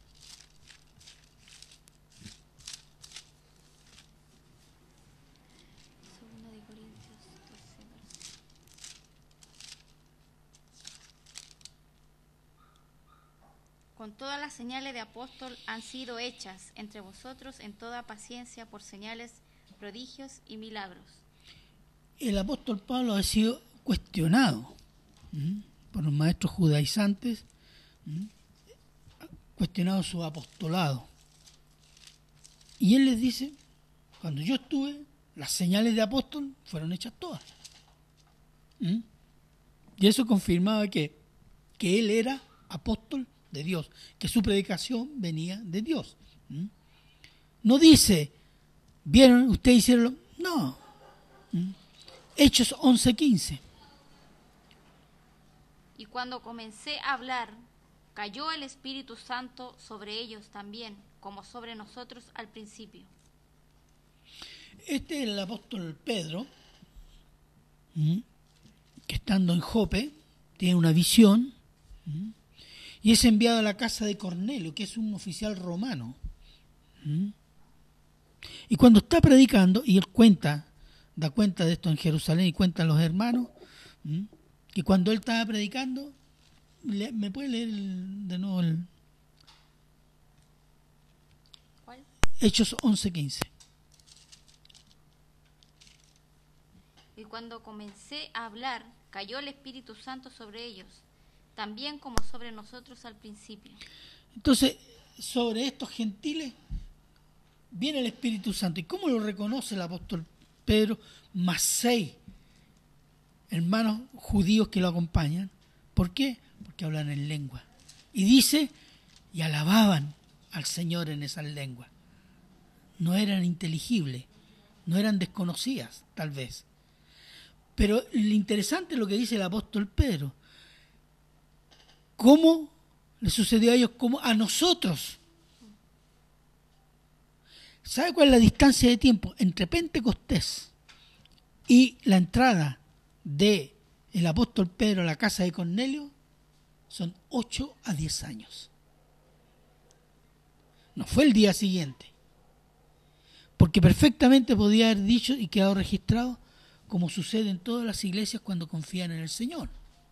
Con todas las señales de apóstol han sido hechas entre vosotros en toda paciencia por señales, prodigios y milagros. El apóstol Pablo ha sido cuestionado por los maestros judaizantes, cuestionado su apostolado. Y él les dice, cuando yo estuve, las señales de apóstol fueron hechas todas. Y eso confirmaba que él era apóstol de Dios, que su predicación venía de Dios. No dice, ¿vieron? ¿Ustedes hicieron? No. Hechos 11:15. Y cuando comencé a hablar, cayó el Espíritu Santo sobre ellos también, como sobre nosotros al principio. Este es el apóstol Pedro, que estando en Jope, tiene una visión, y es enviado a la casa de Cornelio, que es un oficial romano. Y cuando está predicando, y él da cuenta de esto en Jerusalén y cuenta a los hermanos, que cuando él estaba predicando, ¿me puede leer de nuevo el ¿Cuál? Hechos 11:15? Y cuando comencé a hablar, cayó el Espíritu Santo sobre ellos, también como sobre nosotros al principio. Entonces, sobre estos gentiles viene el Espíritu Santo. ¿Y cómo lo reconoce el apóstol Pedro? Más 6 hermanos judíos que lo acompañan. ¿Por qué? Porque hablan en lengua. Y dice, y alababan al Señor en esas lenguas. No eran inteligibles, no eran desconocidas, tal vez. Pero lo interesante es lo que dice el apóstol Pedro. ¿Cómo le sucedió a ellos? Como a nosotros. ¿Sabe cuál es la distancia de tiempo entre Pentecostés y la entrada del apóstol Pedro a la casa de Cornelio? Son 8 a 10 años. No fue el día siguiente. Porque perfectamente podía haber dicho y quedado registrado, como sucede en todas las iglesias cuando confían en el Señor.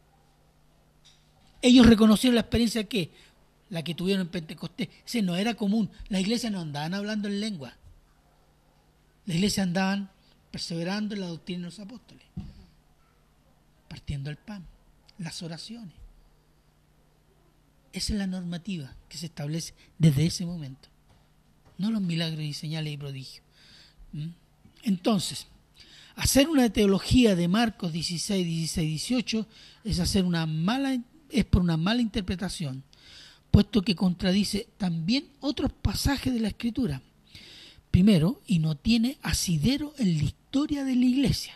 Ellos reconocieron la experiencia la que tuvieron en Pentecostés. Ese no era común. Las iglesias no andaban hablando en lengua. Las iglesias andaban perseverando en la doctrina de los apóstoles, partiendo el pan, las oraciones. Esa es la normativa que se establece desde ese momento. No los milagros y señales y prodigios. Entonces, hacer una teología de Marcos 16, 16, 18 es por una mala interpretación, puesto que contradice también otros pasajes de la Escritura. Primero, y no tiene asidero en la historia de la iglesia.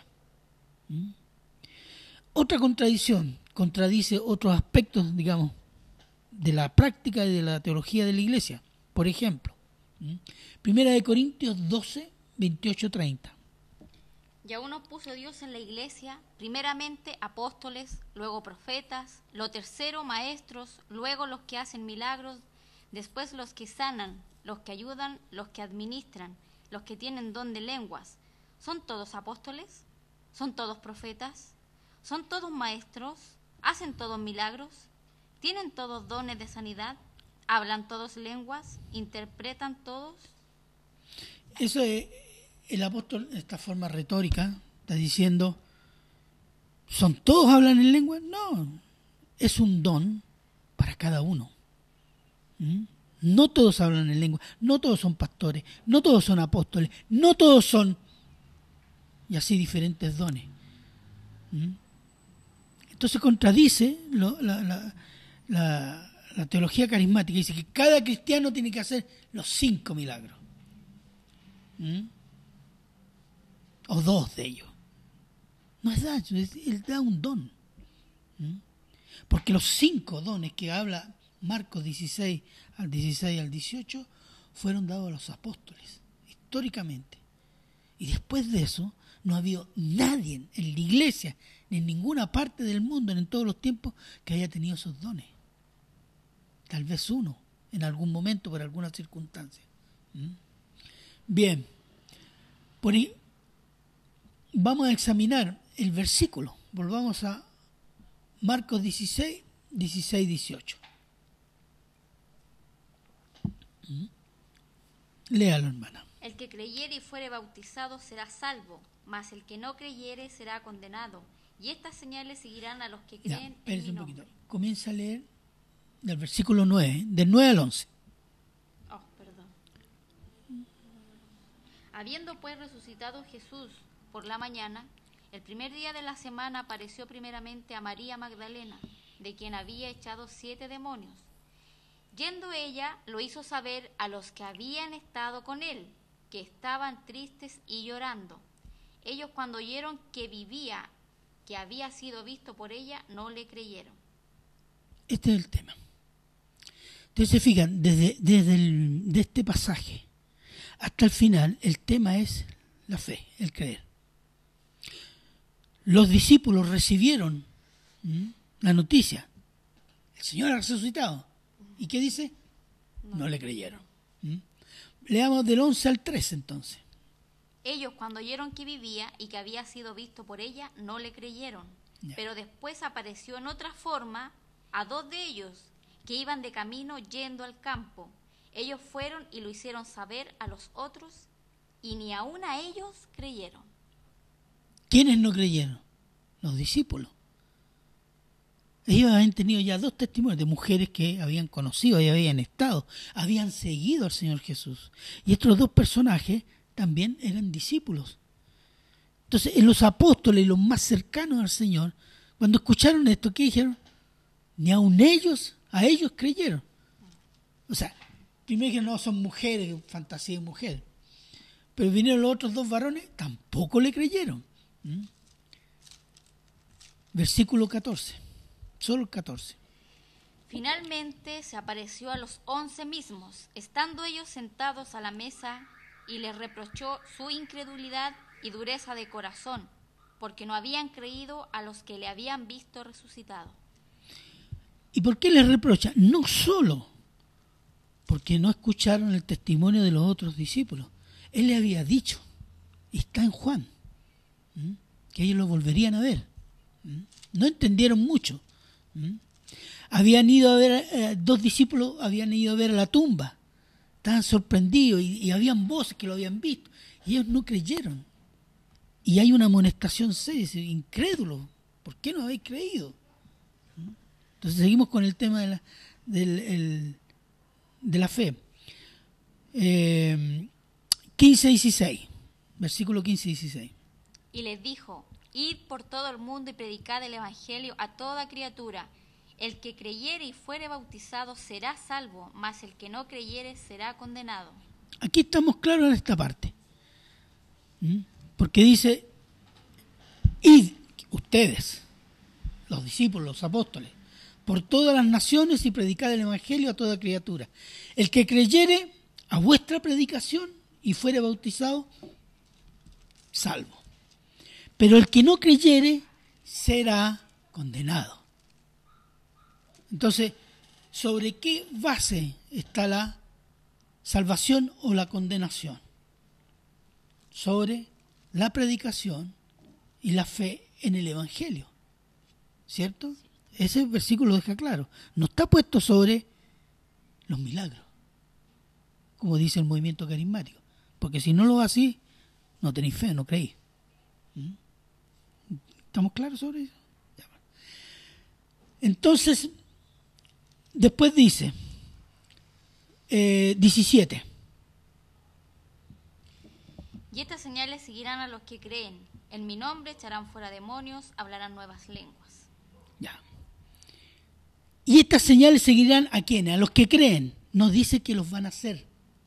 Otra contradicción, contradice otros aspectos, digamos, de la práctica y de la teología de la iglesia. Por ejemplo, Primera de Corintios 12, 28, 30. Y aún nos puso Dios en la iglesia, primeramente apóstoles, luego profetas, lo tercero maestros, luego los que hacen milagros, después los que sanan, los que ayudan, los que administran, los que tienen don de lenguas. ¿Son todos apóstoles? ¿Son todos profetas? ¿Son todos maestros? ¿Hacen todos milagros? ¿Tienen todos dones de sanidad? ¿Hablan todos lenguas? ¿Interpretan todos? Eso es, el apóstol, de esta forma retórica, está diciendo, ¿son todos hablan en lengua? No, es un don para cada uno. ¿Mm? No todos hablan en lengua, no todos son pastores, no todos son apóstoles, no todos son, y así diferentes dones. ¿Mm? Entonces contradice la teología carismática. Dice que cada cristiano tiene que hacer los 5 milagros. ¿Mm? O 2 de ellos. No es daño, él da un don. ¿Mm? Porque los 5 dones que habla Marcos 16 al 18 fueron dados a los apóstoles, históricamente. Y después de eso no ha habido nadie en la iglesia, ni en ninguna parte del mundo, ni en todos los tiempos, que haya tenido esos dones. Tal vez uno, en algún momento, por alguna circunstancia. ¿Mm? Bien, por ahí vamos a examinar el versículo. Volvamos a Marcos 16, 18. Léalo, hermana. El que creyere y fuere bautizado será salvo, mas el que no creyere será condenado. Y estas señales seguirán a los que creen en mi nombre. Comienza a leer del versículo 9, del 9 al 11. Oh, perdón. Habiendo pues resucitado Jesús por la mañana, el primer día de la semana apareció primeramente a María Magdalena, de quien había echado 7 demonios. Yendo ella, lo hizo saber a los que habían estado con él, que estaban tristes y llorando. Ellos, cuando oyeron que vivía, que había sido visto por ella, no le creyeron. Este es el tema. Ustedes se fijan, de este pasaje hasta el final, el tema es la fe, el creer. Los discípulos recibieron la noticia. El Señor ha resucitado. ¿Y qué dice? No le creyeron. Leamos del 11 al 13 entonces. Ellos, cuando oyeron que vivía y que había sido visto por ella, no le creyeron. Ya. Pero después apareció en otra forma a 2 de ellos, que iban de camino yendo al campo. Ellos fueron y lo hicieron saber a los otros, y ni aun a ellos creyeron. ¿Quiénes no creyeron? Los discípulos. Ellos habían tenido ya 2 testimonios de mujeres que habían conocido y habían estado, habían seguido al Señor Jesús. Y estos 2 personajes también eran discípulos. Entonces, en los apóstoles, los más cercanos al Señor, cuando escucharon esto, ¿qué dijeron? Ni aun ellos, a ellos creyeron. O sea, primero dijeron, no, son mujeres, fantasía de mujer. Pero vinieron los otros 2 varones, tampoco le creyeron. Versículo 14. Solo el 14. Finalmente se apareció a los 11 mismos, estando ellos sentados a la mesa, y les reprochó su incredulidad y dureza de corazón, porque no habían creído a los que le habían visto resucitado. ¿Y por qué les reprocha? No solo porque no escucharon el testimonio de los otros discípulos. Él le había dicho, y está en Juan, que ellos lo volverían a ver. No entendieron mucho. Habían ido a ver, 2 discípulos habían ido a ver a la tumba, estaban sorprendidos y habían voces que lo habían visto y ellos no creyeron. Y hay una amonestación seria, dice, incrédulos, ¿por qué no habéis creído? Entonces seguimos con el tema de la fe. 15-16, versículo 15-16. Y les dijo, id por todo el mundo y predicad el evangelio a toda criatura. El que creyere y fuere bautizado será salvo, mas el que no creyere será condenado. Aquí estamos claros en esta parte. Porque dice, id ustedes, los discípulos, los apóstoles, por todas las naciones y predicad el evangelio a toda criatura. El que creyere a vuestra predicación y fuere bautizado, salvo. Pero el que no creyere será condenado. Entonces, ¿sobre qué base está la salvación o la condenación? Sobre la predicación y la fe en el Evangelio. ¿Cierto? Ese versículo lo deja claro. No está puesto sobre los milagros, como dice el movimiento carismático. Porque si no lo así, no tenéis fe, no creéis. ¿Estamos claros sobre eso? Entonces, después dice, 17. Y estas señales seguirán a los que creen. En mi nombre echarán fuera demonios, hablarán nuevas lenguas. Ya. Y estas señales seguirán ¿a quiénes? A los que creen. No dice que los van a hacer,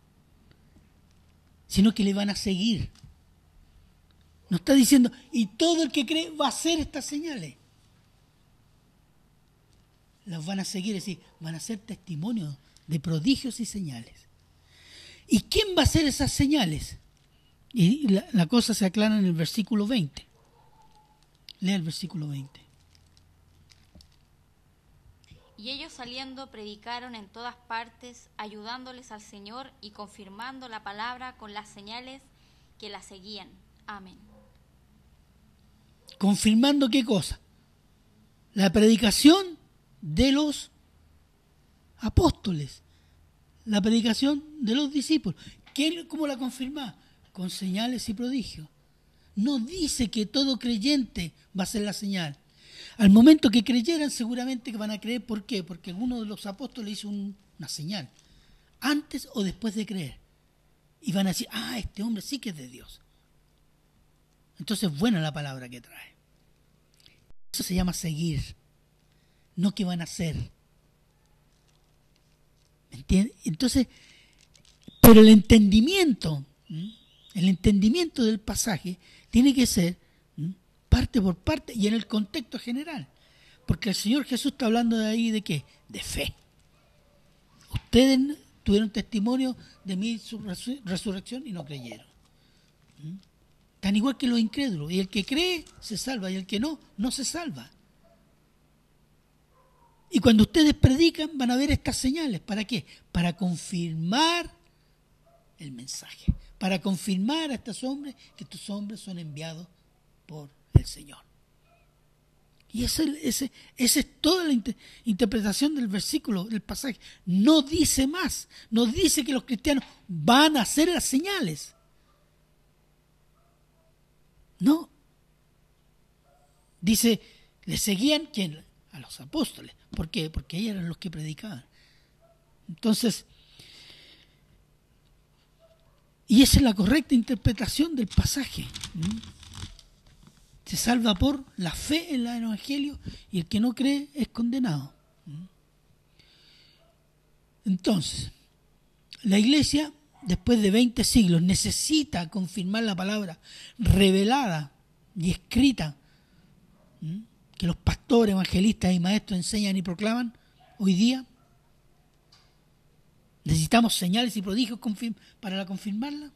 sino que le van a seguir. No está diciendo, y todo el que cree va a hacer estas señales. Las van a seguir, es decir, van a ser testimonios de prodigios y señales. ¿Y quién va a hacer esas señales? Y la cosa se aclara en el versículo 20. Lea el versículo 20. Y ellos saliendo predicaron en todas partes, ayudándoles al Señor y confirmando la palabra con las señales que la seguían. Amén. ¿Confirmando qué cosa? La predicación de los apóstoles, la predicación de los discípulos. ¿Cómo la confirma? Con señales y prodigios. No dice que todo creyente va a hacer la señal. Al momento que creyeran, seguramente que van a creer. ¿Por qué? Porque alguno de los apóstoles hizo una señal, antes o después de creer. Y van a decir, este hombre sí que es de Dios. Entonces, buena la palabra que trae. Eso se llama seguir, no que van a hacer. ¿Me entiendes? Entonces, pero el entendimiento del pasaje tiene que ser parte por parte y en el contexto general. Porque el Señor Jesús está hablando de ahí de ¿qué? De fe. Ustedes tuvieron testimonio de mi resurrección y no creyeron. Tan igual que los incrédulos. Y el que cree se salva y el que no, no se salva. Y cuando ustedes predican van a ver estas señales. ¿Para qué? Para confirmar el mensaje. Para confirmar a estos hombres que estos hombres son enviados por el Señor. Y esa es toda la interpretación del versículo, del pasaje. No dice más. No dice que los cristianos van a hacer las señales. No. Dice, le seguían ¿quién? A los apóstoles. ¿Por qué? Porque ellos eran los que predicaban. Entonces, y esa es la correcta interpretación del pasaje. Se salva por la fe en el Evangelio y el que no cree es condenado. Entonces, la Iglesia, después de 20 siglos, necesita confirmar la palabra revelada y escrita que los pastores, evangelistas y maestros enseñan y proclaman hoy día. ¿Necesitamos señales y prodigios para confirmarla?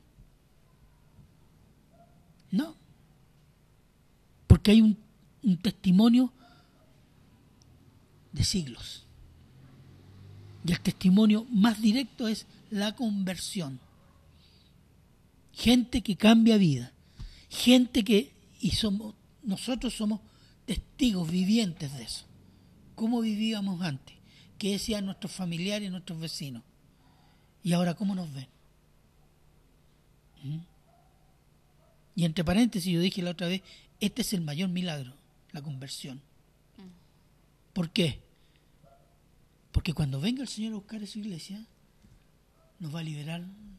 No. Porque hay un testimonio de siglos. Y el testimonio más directo es la conversión. Gente que cambia vida. Gente que, nosotros somos testigos vivientes de eso. ¿Cómo vivíamos antes? ¿Qué decían nuestros familiares y nuestros vecinos? Y ahora, ¿cómo nos ven? Y entre paréntesis, yo dije la otra vez, este es el mayor milagro, la conversión. ¿Por qué? Porque cuando venga el Señor a buscar a su iglesia, nos va a liberar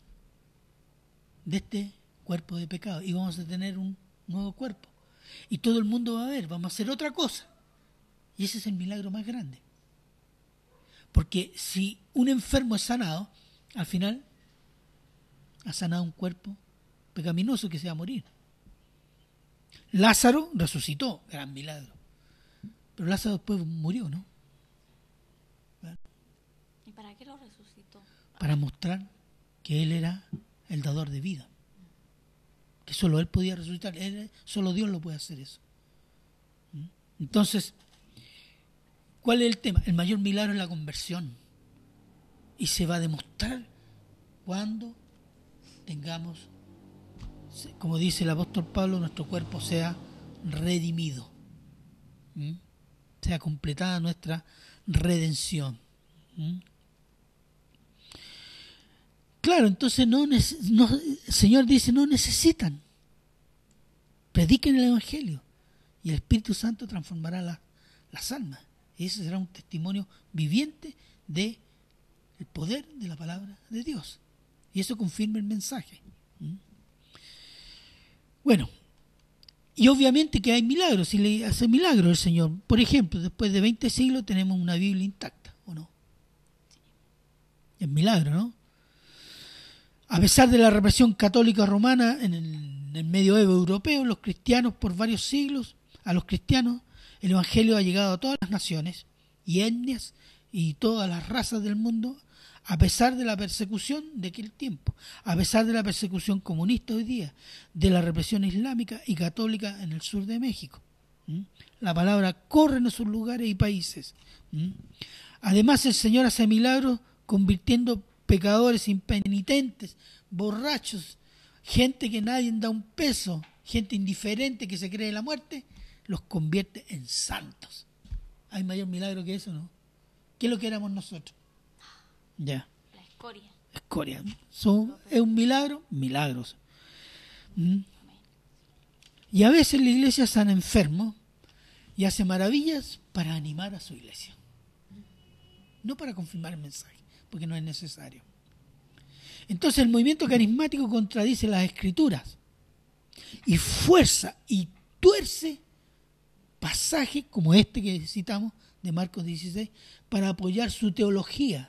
de este cuerpo de pecado y vamos a tener un nuevo cuerpo. Y todo el mundo va a ver, vamos a hacer otra cosa. Y ese es el milagro más grande. Porque si un enfermo es sanado, al final ha sanado un cuerpo pecaminoso que se va a morir. Lázaro resucitó, gran milagro. Pero Lázaro después murió, ¿no? ¿Y para qué lo resucitó? Para mostrar que él era el dador de vida. Que solo él podía resucitar, solo Dios lo puede hacer eso. Entonces, ¿cuál es el tema? El mayor milagro es la conversión. Y se va a demostrar cuando tengamos, como dice el apóstol Pablo, nuestro cuerpo sea redimido. Sea completada nuestra redención. Claro, entonces el Señor dice, no necesitan. Prediquen el Evangelio y el Espíritu Santo transformará las almas. Y ese será un testimonio viviente de el poder de la palabra de Dios. Y eso confirma el mensaje. Bueno, y obviamente que hay milagros, si le hace milagros el Señor. Por ejemplo, después de 20 siglos tenemos una Biblia intacta, ¿o no? Es milagro, ¿no? A pesar de la represión católica romana en el medioevo europeo, los cristianos por varios siglos, a los cristianos el Evangelio ha llegado a todas las naciones y etnias y todas las razas del mundo, a pesar de la persecución de aquel tiempo, a pesar de la persecución comunista hoy día, de la represión islámica y católica en el sur de México. La palabra corre en esos lugares y países. Además, el Señor hace milagros convirtiendo pecadores impenitentes, borrachos, gente que nadie da un peso, gente indiferente que se cree en la muerte, los convierte en santos. ¿Hay mayor milagro que eso, no? ¿Qué es lo que éramos nosotros? Ya. La escoria. Escoria. ¿Es un milagro? Milagros. Y a veces la iglesia está enfermo y hace maravillas para animar a su iglesia. No para confirmar el mensaje, porque no es necesario. Entonces el movimiento carismático contradice las escrituras y fuerza y tuerce pasajes como este que citamos de Marcos 16 para apoyar su teología.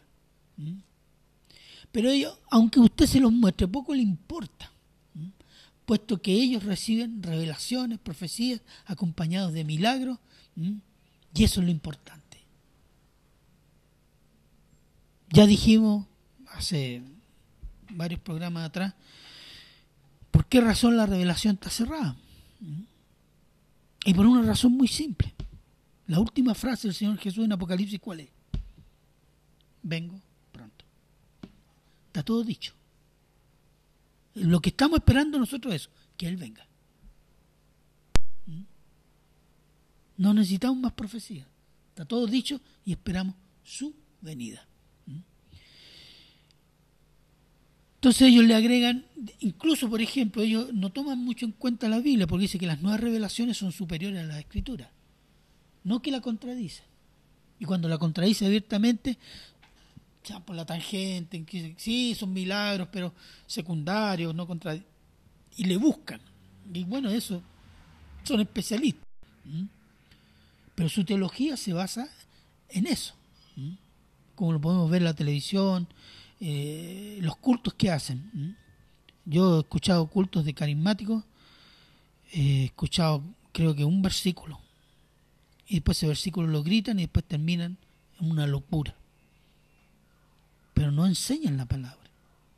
Pero ellos, aunque usted se los muestre, poco le importa, puesto que ellos reciben revelaciones, profecías acompañados de milagros, y eso es lo importante. Ya dijimos hace varios programas atrás por qué razón la revelación está cerrada. Y por una razón muy simple. La última frase del Señor Jesús en Apocalipsis, ¿cuál es? Vengo pronto. Está todo dicho. Lo que estamos esperando nosotros es que Él venga. No necesitamos más profecía. Está todo dicho y esperamos su venida. Entonces ellos le agregan, incluso por ejemplo, ellos no toman mucho en cuenta la Biblia porque dice que las nuevas revelaciones son superiores a las Escrituras. No que la contradice. Y cuando la contradice abiertamente, ya por la tangente, que sí, son milagros, pero secundarios, no contradicen. Y le buscan. Y bueno, eso, son especialistas. Pero su teología se basa en eso. Como lo podemos ver en la televisión, los cultos que hacen. Yo he escuchado cultos de carismáticos, he escuchado creo que un versículo, y después ese versículo lo gritan y después terminan en una locura. Pero no enseñan la palabra.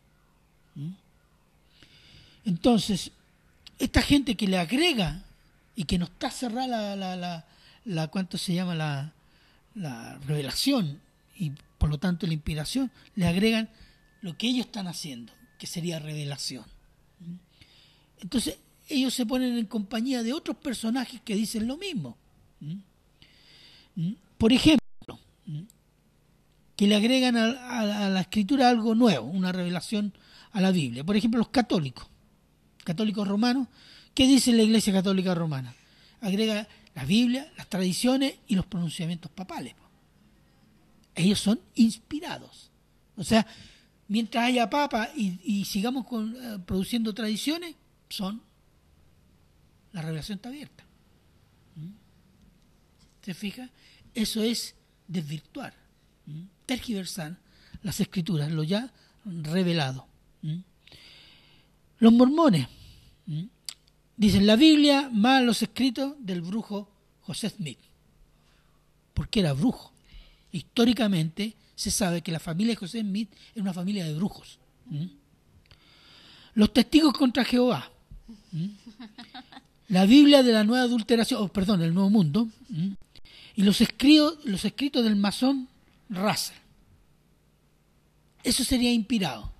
Entonces, esta gente que le agrega y que no está cerrada ¿cuánto se llama? La revelación y por lo tanto la inspiración, le agregan lo que ellos están haciendo, que sería revelación. Entonces, ellos se ponen en compañía de otros personajes que dicen lo mismo. Por ejemplo, que le agregan a la escritura algo nuevo, una revelación a la Biblia. Por ejemplo, los católicos romanos, ¿qué dice la Iglesia Católica Romana? Agrega la Biblia, las tradiciones y los pronunciamientos papales. Ellos son inspirados. O sea, mientras haya papa y sigamos produciendo tradiciones, la revelación está abierta. ¿Se fija? Eso es desvirtuar, tergiversar las escrituras, lo ya revelado. Los mormones dicen la Biblia más los escritos del brujo José Smith. ¿Por qué era brujo? Históricamente se sabe que la familia de José Smith es una familia de brujos. Los testigos contra Jehová. La Biblia de la nueva adulteración, del Nuevo Mundo. Y los escritos del masón Russell. Eso sería inspirado.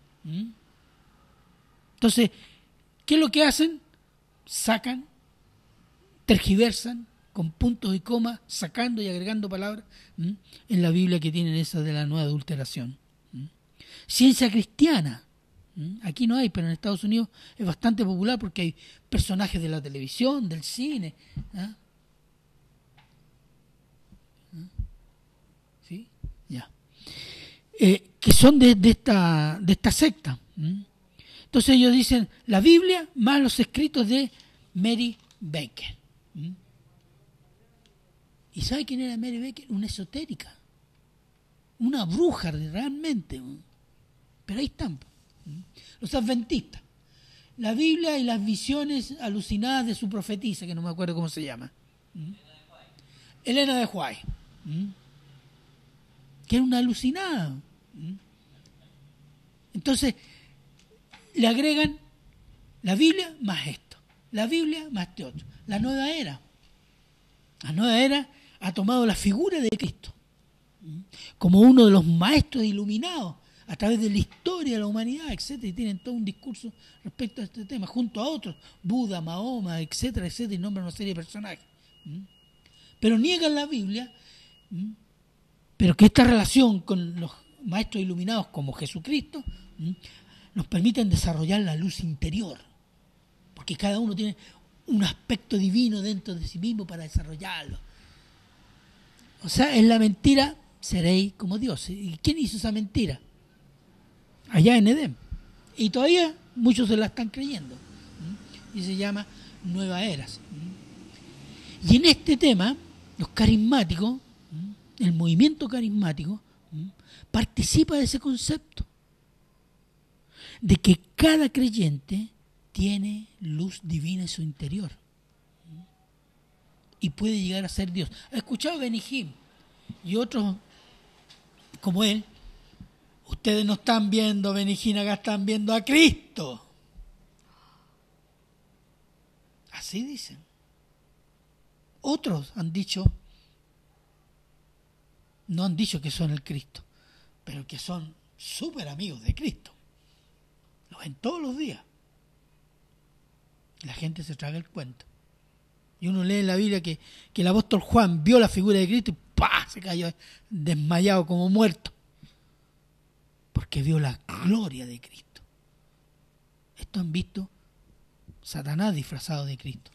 Entonces, ¿qué es lo que hacen? Sacan, tergiversan, con puntos y comas, sacando y agregando palabras en la Biblia que tienen esa de la nueva adulteración. Ciencia cristiana. Aquí no hay, pero en Estados Unidos es bastante popular porque hay personajes de la televisión, del cine. ¿Sí? Ya. que son de esta secta. Entonces ellos dicen la Biblia más los escritos de Mary Baker. ¿Y sabe quién era Mary Baker? Una esotérica, una bruja realmente. Pero ahí están los adventistas. La Biblia y las visiones alucinadas de su profetisa, que no me acuerdo cómo se llama. Elena de White. Que era una alucinada. Entonces, le agregan la Biblia más esto, la Biblia más este otro. La nueva era. La nueva era ha tomado la figura de Cristo como uno de los maestros iluminados a través de la historia de la humanidad, etcétera, y tienen todo un discurso respecto a este tema, junto a otros, Buda, Mahoma, etcétera, etcétera, y nombran una serie de personajes. Pero niegan la Biblia, pero que esta relación con los maestros iluminados como Jesucristo nos permiten desarrollar la luz interior, porque cada uno tiene un aspecto divino dentro de sí mismo para desarrollarlo. O sea, en la mentira seréis como Dios. ¿Y quién hizo esa mentira? Allá en Edén. Y todavía muchos se la están creyendo. Y se llama Nueva Eras. Y en este tema, los carismáticos, el movimiento carismático, participa de ese concepto. De que cada creyente tiene luz divina en su interior. Y puede llegar a ser Dios. ¿Ha escuchado Benny Hinn y otros como él? Ustedes no están viendo a Benny Hinn, acá están viendo a Cristo. Así dicen. Otros han dicho, no han dicho que son el Cristo, pero que son súper amigos de Cristo. Lo ven todos los días. La gente se traga el cuento. Y uno lee en la Biblia que el apóstol Juan vio la figura de Cristo y ¡pah! Se cayó desmayado como muerto. Porque vio la gloria de Cristo. Esto han visto Satanás disfrazado de Cristo.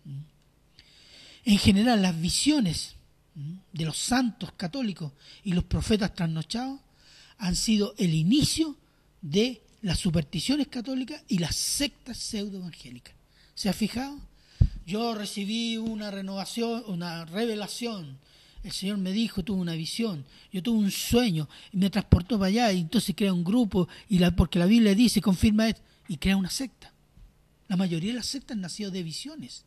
En general, las visiones de los santos católicos y los profetas trasnochados han sido el inicio de las supersticiones católicas y las sectas pseudoevangélicas. ¿Se ha fijado? Yo recibí una renovación, una revelación. El Señor me dijo, tuve una visión, yo tuve un sueño y me transportó para allá y entonces crea un grupo porque la Biblia dice, confirma esto, y crea una secta. La mayoría de las sectas han nacido de visiones.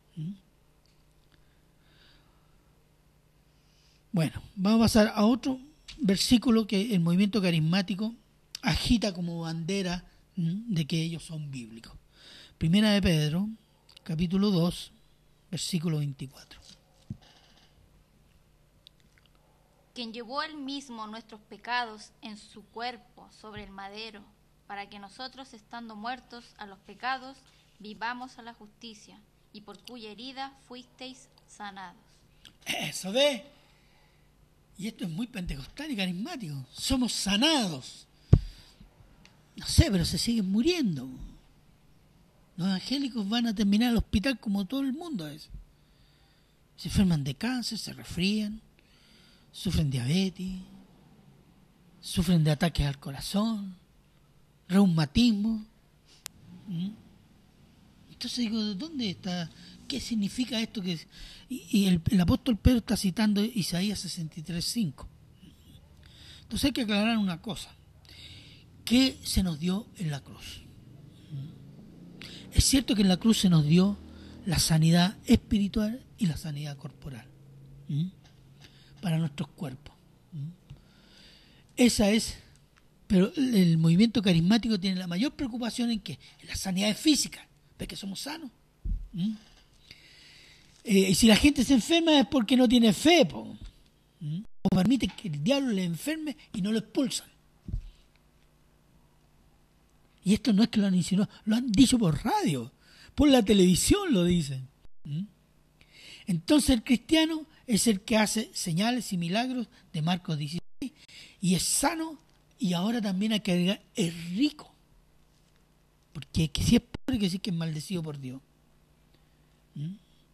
Bueno, vamos a pasar a otro versículo que el movimiento carismático agita como bandera de que ellos son bíblicos. Primera de Pedro, capítulo 2, versículo 24. Quien llevó él mismo nuestros pecados en su cuerpo sobre el madero, para que nosotros, estando muertos a los pecados, vivamos a la justicia, y por cuya herida fuisteis sanados. Eso ve. Y esto es muy pentecostal y carismático. Somos sanados. No sé, pero se siguen muriendo. Los evangélicos van a terminar al hospital como todo el mundo es. Se enferman de cáncer, se resfrían, sufren diabetes, sufren de ataques al corazón, reumatismo. Entonces digo, ¿de dónde está? ¿Qué significa esto? Y el apóstol Pedro está citando Isaías 63:5. Entonces hay que aclarar una cosa. ¿Qué se nos dio en la cruz? Es cierto que en la cruz se nos dio la sanidad espiritual y la sanidad corporal para nuestros cuerpos. Esa es, pero el movimiento carismático tiene la mayor preocupación en ¿qué? En la sanidad física, de que somos sanos. Y si la gente se enferma es porque no tiene fe, o permite que el diablo le enferme y no lo expulsan. Y esto no es que lo han insinuado, lo han dicho por radio, por la televisión lo dicen. Entonces el cristiano es el que hace señales y milagros de Marcos 16 y es sano, y ahora también hay que agregar, es rico. Porque que si es pobre, hay que decir que es maldecido por Dios.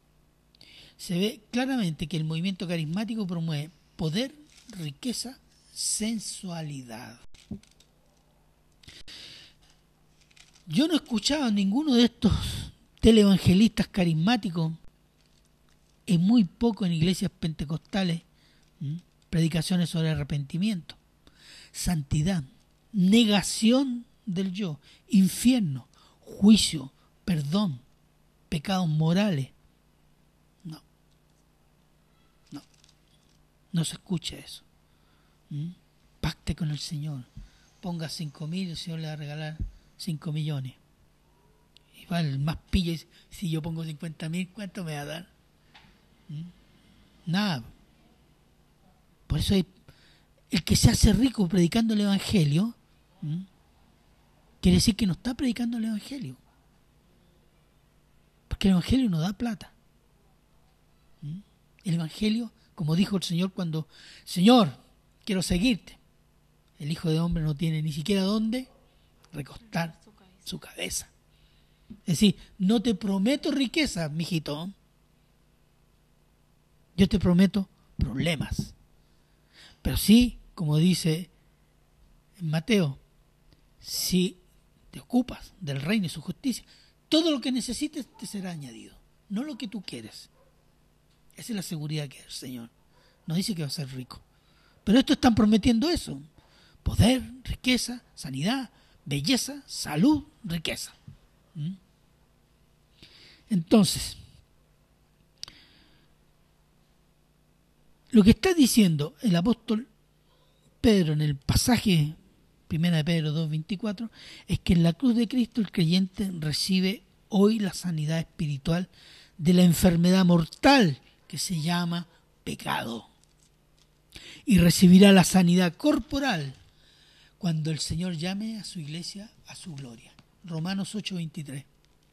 Se ve claramente que el movimiento carismático promueve poder, riqueza, sensualidad. Yo no he escuchado a ninguno de estos televangelistas carismáticos, en muy poco en iglesias pentecostales, predicaciones sobre arrepentimiento, santidad, negación del yo, infierno, juicio, perdón, pecados morales. No se escucha eso. Pacte con el Señor. Ponga 5.000 y el Señor le va a regalar 5 millones. Y va el más pillo y dice, si yo pongo 50.000, ¿cuánto me va a dar? Nada. Por eso el que se hace rico predicando el Evangelio, quiere decir que no está predicando el Evangelio. Porque el Evangelio no da plata. El Evangelio, como dijo el Señor cuando, Señor, quiero seguirte. El Hijo de Hombre no tiene ni siquiera dónde recostar su cabeza. Es decir, no te prometo riqueza, mijito. Yo te prometo problemas. Pero sí, como dice en Mateo, si te ocupas del reino y su justicia, todo lo que necesites te será añadido. No lo que tú quieres. Esa es la seguridad que es el Señor. No dice que va a ser rico. Pero estos están prometiendo eso. Poder, riqueza, sanidad, belleza, salud, riqueza. Entonces, lo que está diciendo el apóstol Pedro en el pasaje 1 de Pedro 2:24 es que en la cruz de Cristo el creyente recibe hoy la sanidad espiritual de la enfermedad mortal que se llama pecado. Y recibirá la sanidad corporal cuando el Señor llame a su iglesia a su gloria. Romanos 8:23.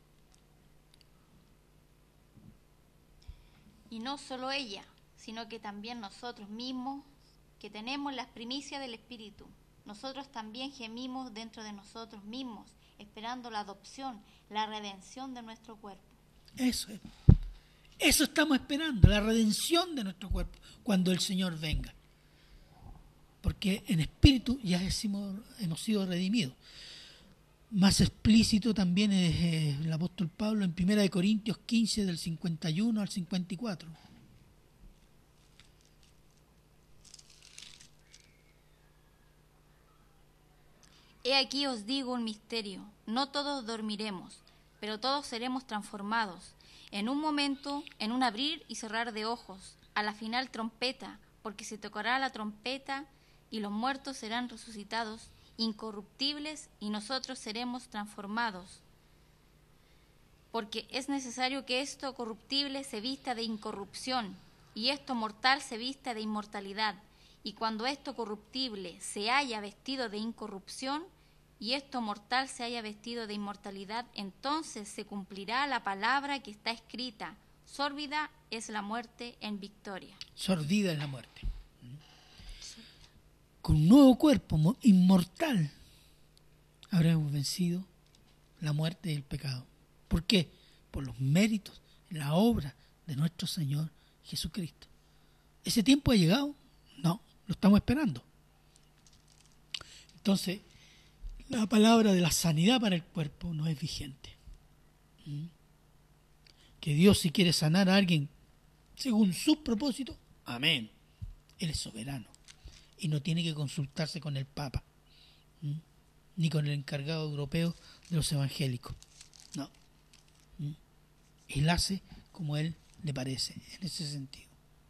Y no solo ella, sino que también nosotros mismos, que tenemos las primicias del Espíritu. Nosotros también gemimos dentro de nosotros mismos, esperando la adopción, la redención de nuestro cuerpo. Eso es. Eso estamos esperando, la redención de nuestro cuerpo, cuando el Señor venga. Porque en espíritu ya hemos sido redimidos. Más explícito también es el apóstol Pablo en 1 Corintios 15, del 51 al 54. He aquí os digo un misterio, no todos dormiremos, pero todos seremos transformados, en un momento, en un abrir y cerrar de ojos, a la final trompeta, porque se tocará la trompeta y los muertos serán resucitados, incorruptibles, y nosotros seremos transformados. Porque es necesario que esto corruptible se vista de incorrupción, y esto mortal se vista de inmortalidad. Y cuando esto corruptible se haya vestido de incorrupción, y esto mortal se haya vestido de inmortalidad, entonces se cumplirá la palabra que está escrita: sórbida es la muerte en victoria. Sordida es la muerte. Con un nuevo cuerpo inmortal habremos vencido la muerte y el pecado. ¿Por qué? Por los méritos, la obra de nuestro Señor Jesucristo. ¿Ese tiempo ha llegado? No, lo estamos esperando. Entonces, la palabra de la sanidad para el cuerpo no es vigente. Que Dios, si quiere sanar a alguien según sus propósitos, amén. Él es soberano y no tiene que consultarse con el Papa, ni con el encargado europeo de los evangélicos. No. Él hace como Él le parece, en ese sentido.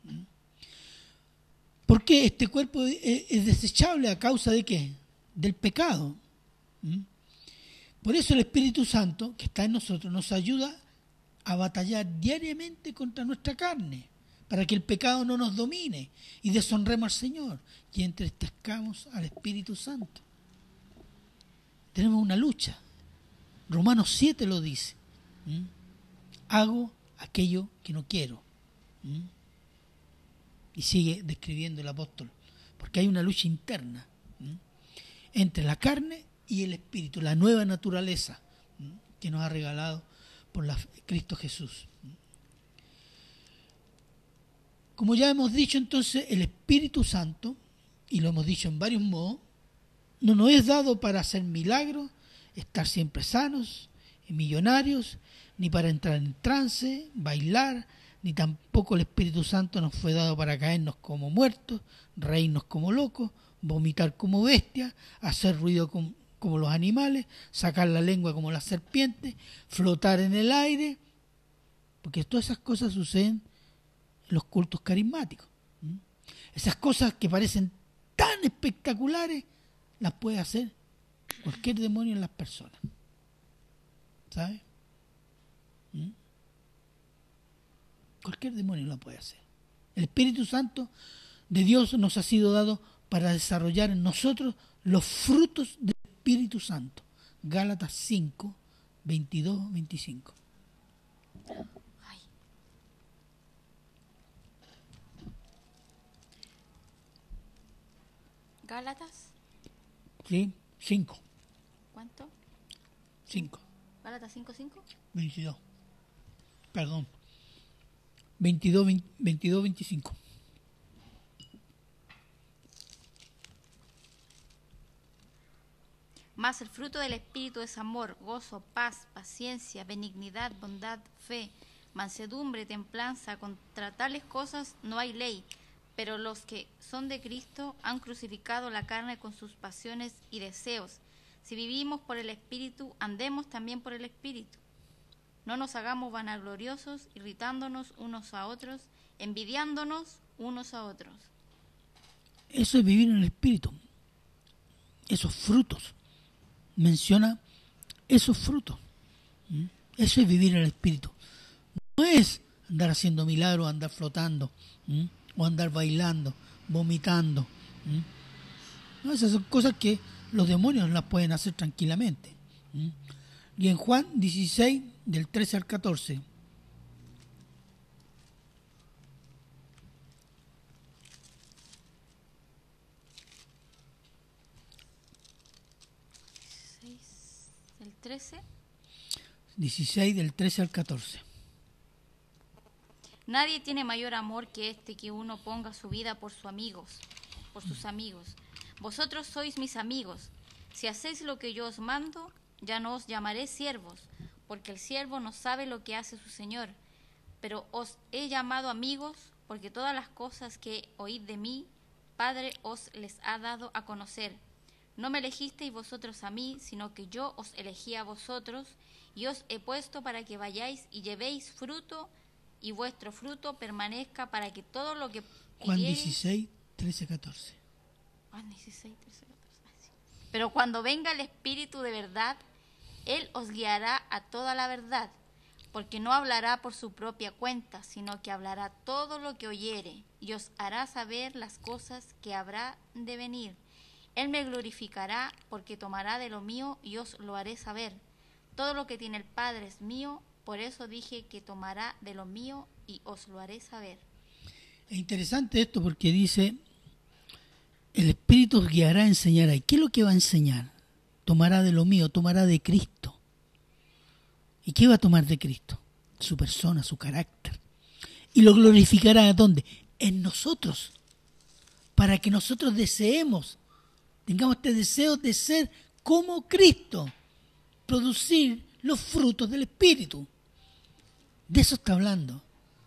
¿Por qué este cuerpo es desechable? ¿A causa de qué? Del pecado. Por eso el Espíritu Santo, que está en nosotros, nos ayuda a batallar diariamente contra nuestra carne, para que el pecado no nos domine y deshonremos al Señor y entristezcamos al Espíritu Santo. Tenemos una lucha. Romanos 7 lo dice. Hago aquello que no quiero. Y sigue describiendo el apóstol, porque hay una lucha interna entre la carne y el espíritu, la nueva naturaleza que nos ha regalado por Cristo Jesús. Como ya hemos dicho, entonces, el Espíritu Santo y lo hemos dicho en varios modos, no nos es dado para hacer milagros, estar siempre sanos y millonarios, ni para entrar en trance, bailar, ni tampoco el Espíritu Santo nos fue dado para caernos como muertos, reírnos como locos, vomitar como bestias, hacer ruido como los animales, sacar la lengua como las serpientes, flotar en el aire, porque todas esas cosas suceden en los cultos carismáticos. Esas cosas que parecen tan espectaculares las puede hacer cualquier demonio en las personas. ¿Sabes? Cualquier demonio lo puede hacer. El Espíritu Santo de Dios nos ha sido dado para desarrollar en nosotros los frutos del Espíritu Santo. Gálatas 5, 22, 25. Ay. Gálatas. ¿Sí? 5. ¿Cuánto? 5. Gálatas 5:5. 22. Perdón. 22, 25. Mas el fruto del Espíritu es amor, gozo, paz, paciencia, benignidad, bondad, fe, mansedumbre, templanza. Contra tales cosas no hay ley. Pero los que son de Cristo han crucificado la carne con sus pasiones y deseos. Si vivimos por el Espíritu, andemos también por el Espíritu. No nos hagamos vanagloriosos, irritándonos unos a otros, envidiándonos unos a otros. Eso es vivir en el Espíritu. Esos frutos. Menciona esos frutos. Eso es vivir en el Espíritu. No es andar haciendo milagros, andar flotando, o andar bailando, vomitando. No, esas son cosas que los demonios las pueden hacer tranquilamente. Y en Juan 16, del 13 al 14. ¿El 13? 16, del 13 al 14. Nadie tiene mayor amor que este, que uno ponga su vida por sus amigos. Vosotros sois mis amigos. Si hacéis lo que yo os mando, ya no os llamaré siervos, porque el siervo no sabe lo que hace su señor. Pero os he llamado amigos, porque todas las cosas que oíd de mí, Padre os les ha dado a conocer. No me elegisteis vosotros a mí, sino que yo os elegí a vosotros, y os he puesto para que vayáis y llevéis fruto, y vuestro fruto permanezca, para que todo lo que Juan pidiereis... 16, 13, 14. Juan 16, 13, 14. Sí. Pero cuando venga el Espíritu de verdad, Él os guiará a toda la verdad, porque no hablará por su propia cuenta, sino que hablará todo lo que oyere, y os hará saber las cosas que habrá de venir. Él me glorificará, porque tomará de lo mío y os lo haré saber. Todo lo que tiene el Padre es mío, por eso dije que tomará de lo mío y os lo haré saber. Es interesante esto porque dice, el Espíritu os guiará a enseñar. ¿Qué es lo que va a enseñar? Tomará de lo mío, tomará de Cristo. ¿Y qué va a tomar de Cristo? Su persona, su carácter. Y lo glorificará ¿a dónde? En nosotros. Para que nosotros deseemos, tengamos este deseo de ser como Cristo. Producir los frutos del Espíritu. De eso está hablando.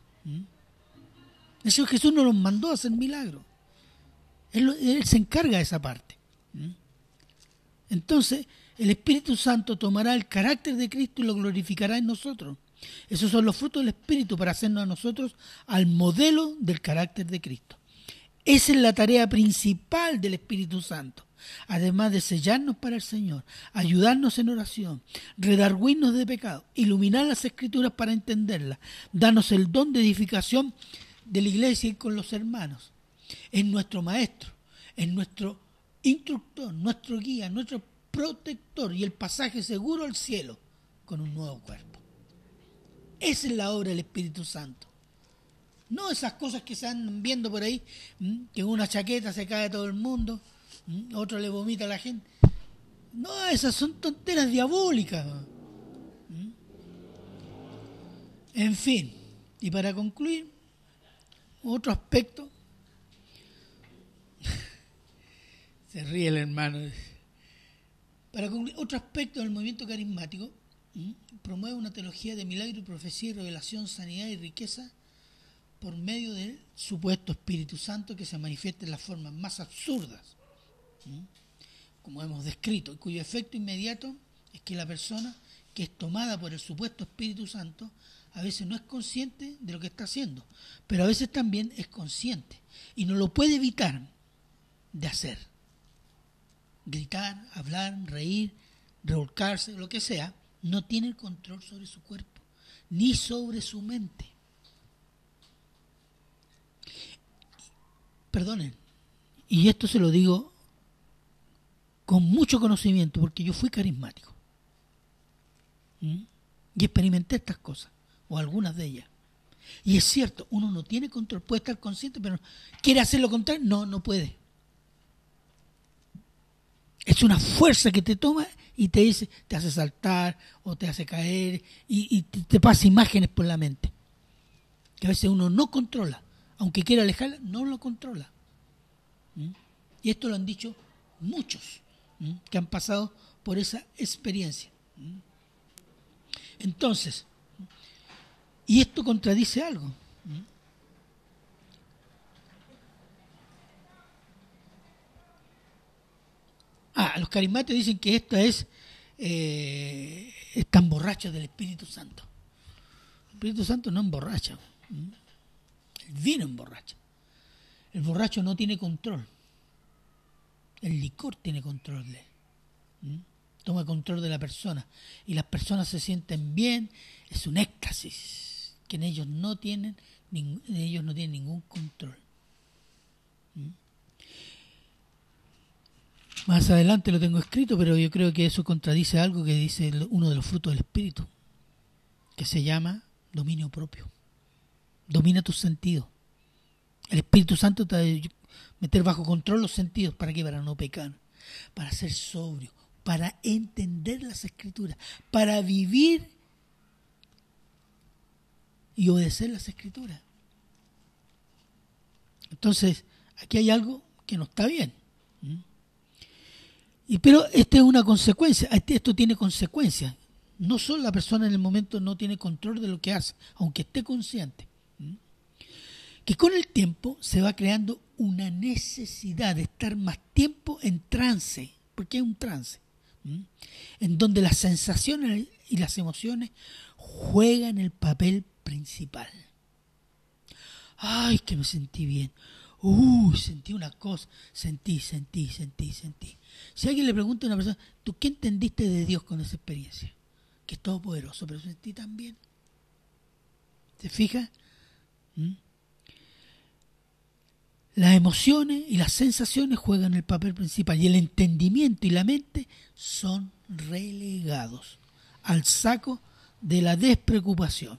El Señor Jesús no nos mandó a hacer milagros. Él se encarga de esa parte. Entonces, el Espíritu Santo tomará el carácter de Cristo y lo glorificará en nosotros. Esos son los frutos del Espíritu para hacernos a nosotros al modelo del carácter de Cristo. Esa es la tarea principal del Espíritu Santo. Además de sellarnos para el Señor, ayudarnos en oración, redarguirnos de pecado, iluminar las Escrituras para entenderlas, darnos el don de edificación de la iglesia y con los hermanos. Es nuestro maestro, es nuestro instructor, nuestro guía, nuestro protector y el pasaje seguro al cielo con un nuevo cuerpo. Esa es la obra del Espíritu Santo. No esas cosas que se andan viendo por ahí, que en una chaqueta se cae todo el mundo, otro le vomita a la gente. No, esas son tonteras diabólicas. En fin, y para concluir, otro aspecto Se ríe el hermano. Para concluir, otro aspecto del movimiento carismático, promueve una teología de milagro y profecía y revelación, sanidad y riqueza por medio del supuesto Espíritu Santo que se manifiesta en las formas más absurdas, como hemos descrito, y cuyo efecto inmediato es que la persona que es tomada por el supuesto Espíritu Santo a veces no es consciente de lo que está haciendo, pero a veces también es consciente y no lo puede evitar de hacer. Gritar, hablar, reír, revolcarse, lo que sea, no tiene el control sobre su cuerpo, ni sobre su mente. Perdonen, y esto se lo digo con mucho conocimiento, porque yo fui carismático. Y experimenté estas cosas, o algunas de ellas. Y es cierto, uno no tiene control, puede estar consciente, pero ¿quiere hacer lo contrario? No puede. Es una fuerza que te toma y te dice, te hace saltar o te hace caer y te pasa imágenes por la mente. Que a veces uno no controla, aunque quiera alejarla, no lo controla. Y esto lo han dicho muchos que han pasado por esa experiencia. Entonces, y esto contradice algo. Los carismáticos dicen que esto están borrachos del Espíritu Santo. El Espíritu Santo no emborracha. El vino emborracha. El borracho no tiene control. El licor tiene control de él. Toma control de la persona. Y las personas se sienten bien. Es un éxtasis que en ellos no tienen ningún control. Más adelante lo tengo escrito, pero yo creo que eso contradice algo que dice uno de los frutos del Espíritu, que se llama dominio propio. Domina tus sentidos. El Espíritu Santo te va a meter bajo control los sentidos. ¿Para qué? Para no pecar, para ser sobrio, para entender las Escrituras, para vivir y obedecer las Escrituras. Entonces, aquí hay algo que no está bien. Pero esta es una consecuencia, esto tiene consecuencias. No solo la persona en el momento no tiene control de lo que hace, aunque esté consciente. Que con el tiempo se va creando una necesidad de estar más tiempo en trance, porque es un trance, en donde las sensaciones y las emociones juegan el papel principal. ¡Ay, que me sentí bien! Sentí una cosa, sentí. Si alguien le pregunta a una persona, ¿tú qué entendiste de Dios con esa experiencia? Que es todopoderoso, pero sentí también. ¿Se fija? Las emociones y las sensaciones juegan el papel principal y el entendimiento y la mente son relegados al saco de la despreocupación.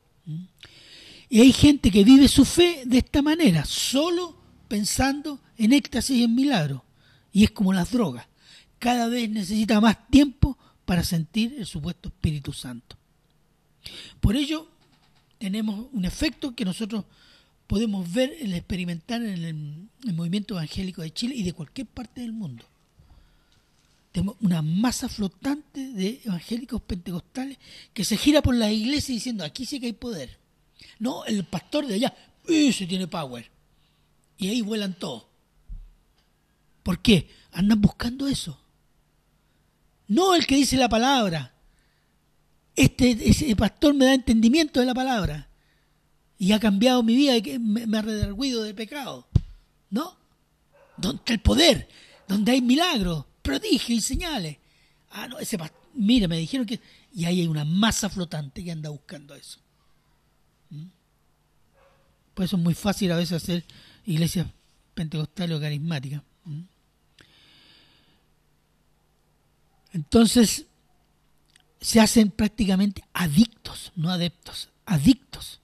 Y hay gente que vive su fe de esta manera, solo pensando en éxtasis y en milagros. Y es como las drogas. Cada vez necesita más tiempo para sentir el supuesto Espíritu Santo. Por ello, tenemos un efecto que nosotros podemos ver, experimentar en el movimiento evangélico de Chile y de cualquier parte del mundo. Tenemos una masa flotante de evangélicos pentecostales que se gira por la iglesia diciendo, aquí sí que hay poder. No, el pastor de allá, ese tiene power. Y ahí vuelan todos. ¿Por qué? Andan buscando eso. No el que dice la palabra. Ese pastor me da entendimiento de la palabra. Y ha cambiado mi vida y me ha redarguido del pecado. ¿No? Donde está el poder, donde hay milagros, prodigios y señales. No, ese pastor, mira, me dijeron que... Y ahí hay una masa flotante que anda buscando eso. Por eso es muy fácil a veces hacer iglesias pentecostales o carismáticas. Entonces, se hacen prácticamente adictos, no adeptos, adictos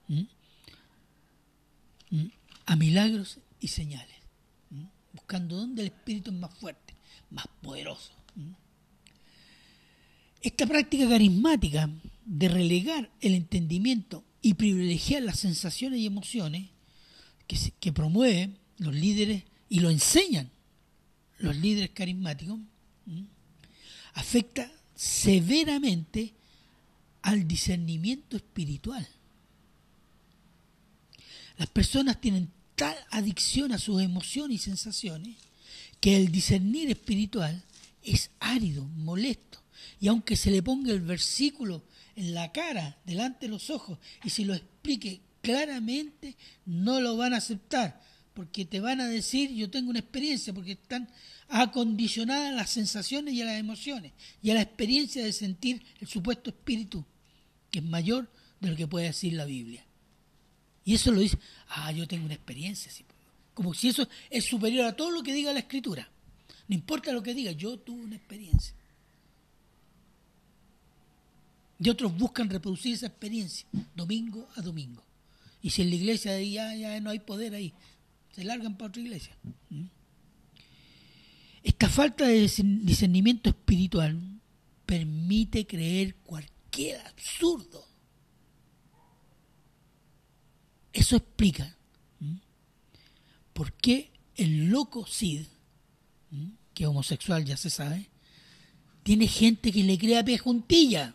a milagros y señales, buscando dónde el Espíritu es más fuerte, más poderoso. Esta práctica carismática de relegar el entendimiento y privilegiar las sensaciones y emociones que promueven los líderes y lo enseñan los líderes carismáticos, afecta severamente al discernimiento espiritual. Las personas tienen tal adicción a sus emociones y sensaciones que el discernir espiritual es árido, molesto. Y aunque se le ponga el versículo en la cara, delante de los ojos, y se lo explique claramente, no lo van a aceptar, porque te van a decir, yo tengo una experiencia, porque están acondicionadas a las sensaciones y a las emociones, y a la experiencia de sentir el supuesto espíritu, que es mayor de lo que puede decir la Biblia. Y eso lo dice, yo tengo una experiencia, como si eso es superior a todo lo que diga la Escritura. No importa lo que diga, yo tuve una experiencia. Y otros buscan reproducir esa experiencia domingo a domingo. Y si en la iglesia ya no hay poder ahí, se largan para otra iglesia. Esta falta de discernimiento espiritual permite creer cualquier absurdo. Eso explica por qué el loco Sid, que es homosexual, ya se sabe, tiene gente que le cree a pie juntilla.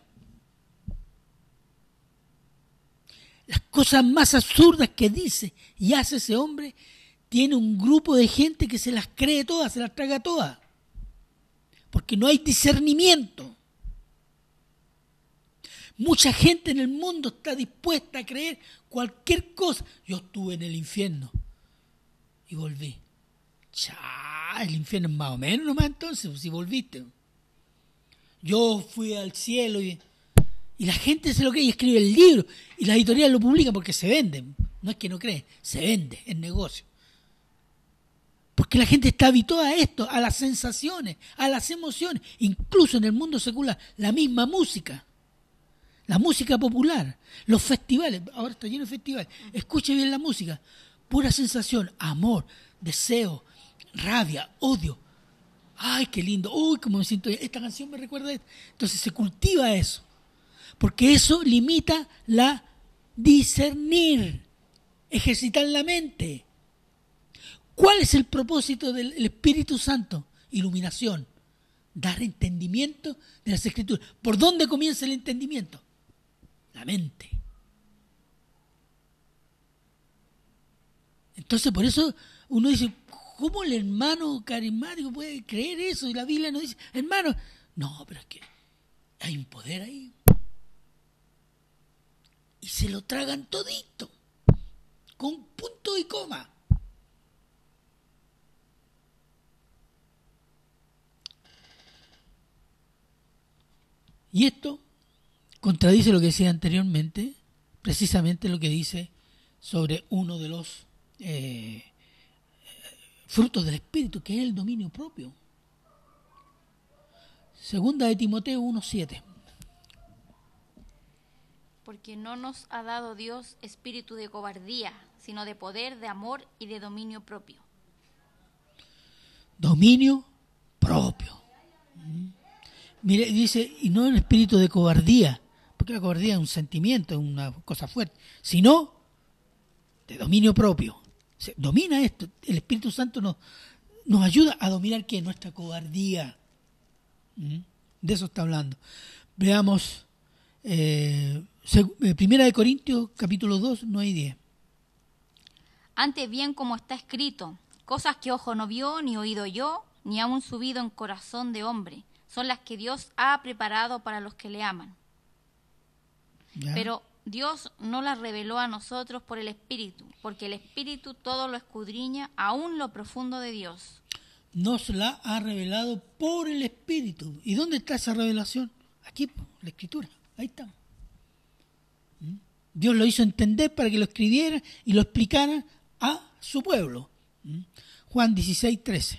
Las cosas más absurdas que dice y hace ese hombre, tiene un grupo de gente que se las cree todas, se las traga todas. Porque no hay discernimiento. Mucha gente en el mundo está dispuesta a creer cualquier cosa. Yo estuve en el infierno y volví. El infierno es más o menos nomás entonces, si volviste. Yo fui al cielo y la gente se lo cree y escribe el libro y las editoriales lo publican porque se venden. No es que no creen, se vende, es negocio. Porque la gente está habituada a esto, a las sensaciones, a las emociones. Incluso en el mundo secular, la misma música. La música popular, los festivales, ahora está lleno de festivales. Escuche bien la música, pura sensación, amor, deseo, rabia, odio. Ay, qué lindo, uy, cómo me siento, esta canción me recuerda a esto. Entonces se cultiva eso, porque eso limita la discernir, ejercitar la mente. ¿Cuál es el propósito del Espíritu Santo? Iluminación, dar entendimiento de las Escrituras. ¿Por dónde comienza el entendimiento? La mente. Entonces, por eso uno dice, ¿cómo el hermano carismático puede creer eso? Y la Biblia nos dice, hermano, no, pero es que hay un poder ahí. Y se lo tragan todito, con punto y coma. Y esto contradice lo que decía anteriormente, precisamente lo que dice sobre uno de los frutos del Espíritu, que es el dominio propio. Segunda de Timoteo 1:7. Porque no nos ha dado Dios espíritu de cobardía, sino de poder, de amor y de dominio propio. Dominio propio. Mire, dice, y no el espíritu de cobardía, porque la cobardía es un sentimiento, es una cosa fuerte, sino de dominio propio. Se domina esto. El Espíritu Santo nos ayuda a dominar ¿qué? Nuestra cobardía. De eso está hablando. Veamos Primera de Corintios, capítulo 2, 9 y 10. Antes bien, como está escrito, cosas que ojo no vio, ni oído yo, ni aun subido en corazón de hombre, son las que Dios ha preparado para los que le aman. ¿Ya? Pero Dios no las reveló a nosotros por el Espíritu, porque el Espíritu todo lo escudriña, aún lo profundo de Dios. Nos la ha revelado por el Espíritu. ¿Y dónde está esa revelación? Aquí, la Escritura. Ahí está. Dios lo hizo entender para que lo escribiera y lo explicara a su pueblo. Juan 16:13.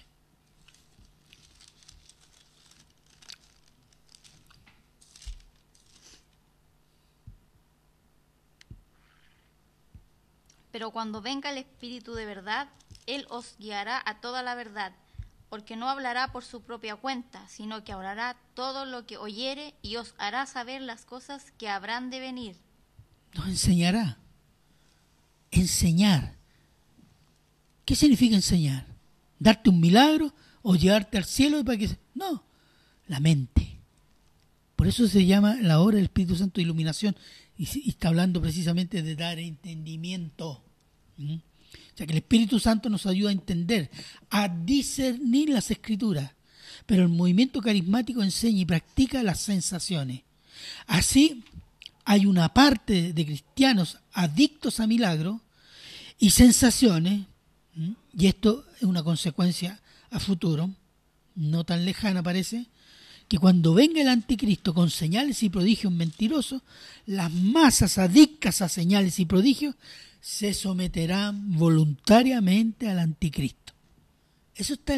Pero cuando venga el Espíritu de verdad, Él os guiará a toda la verdad, porque no hablará por su propia cuenta, sino que hablará todo lo que oyere y os hará saber las cosas que habrán de venir. Nos enseñará. Enseñar. ¿Qué significa enseñar? ¿Darte un milagro o llevarte al cielo para que... No, la mente. Por eso se llama la obra del Espíritu Santo de iluminación y está hablando precisamente de dar entendimiento. O sea que el Espíritu Santo nos ayuda a entender, a discernir las Escrituras, pero el movimiento carismático enseña y practica las sensaciones. Así hay una parte de cristianos adictos a milagros y sensaciones, y esto es una consecuencia a futuro, no tan lejana parece, que cuando venga el anticristo con señales y prodigios mentirosos, las masas adictas a señales y prodigios se someterán voluntariamente al anticristo. Eso está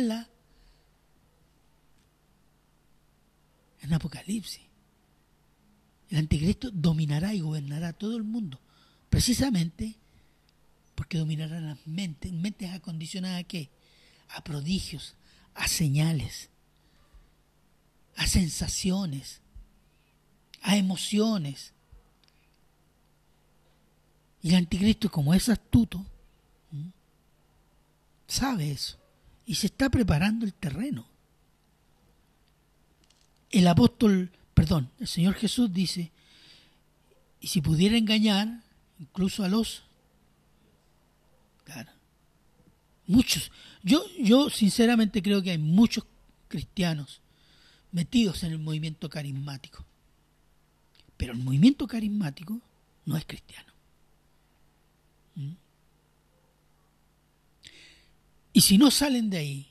en Apocalipsis. El anticristo dominará y gobernará todo el mundo, precisamente porque dominará las mentes. ¿Mentes acondicionadas a qué? A prodigios, a señales, a sensaciones, a emociones. Y el anticristo, como es astuto, sabe eso y se está preparando el terreno. El Señor Jesús dice, y si pudiera engañar incluso a los... Claro, muchos. Yo sinceramente creo que hay muchos cristianos metidos en el movimiento carismático. Pero el movimiento carismático no es cristiano. Y si no salen de ahí,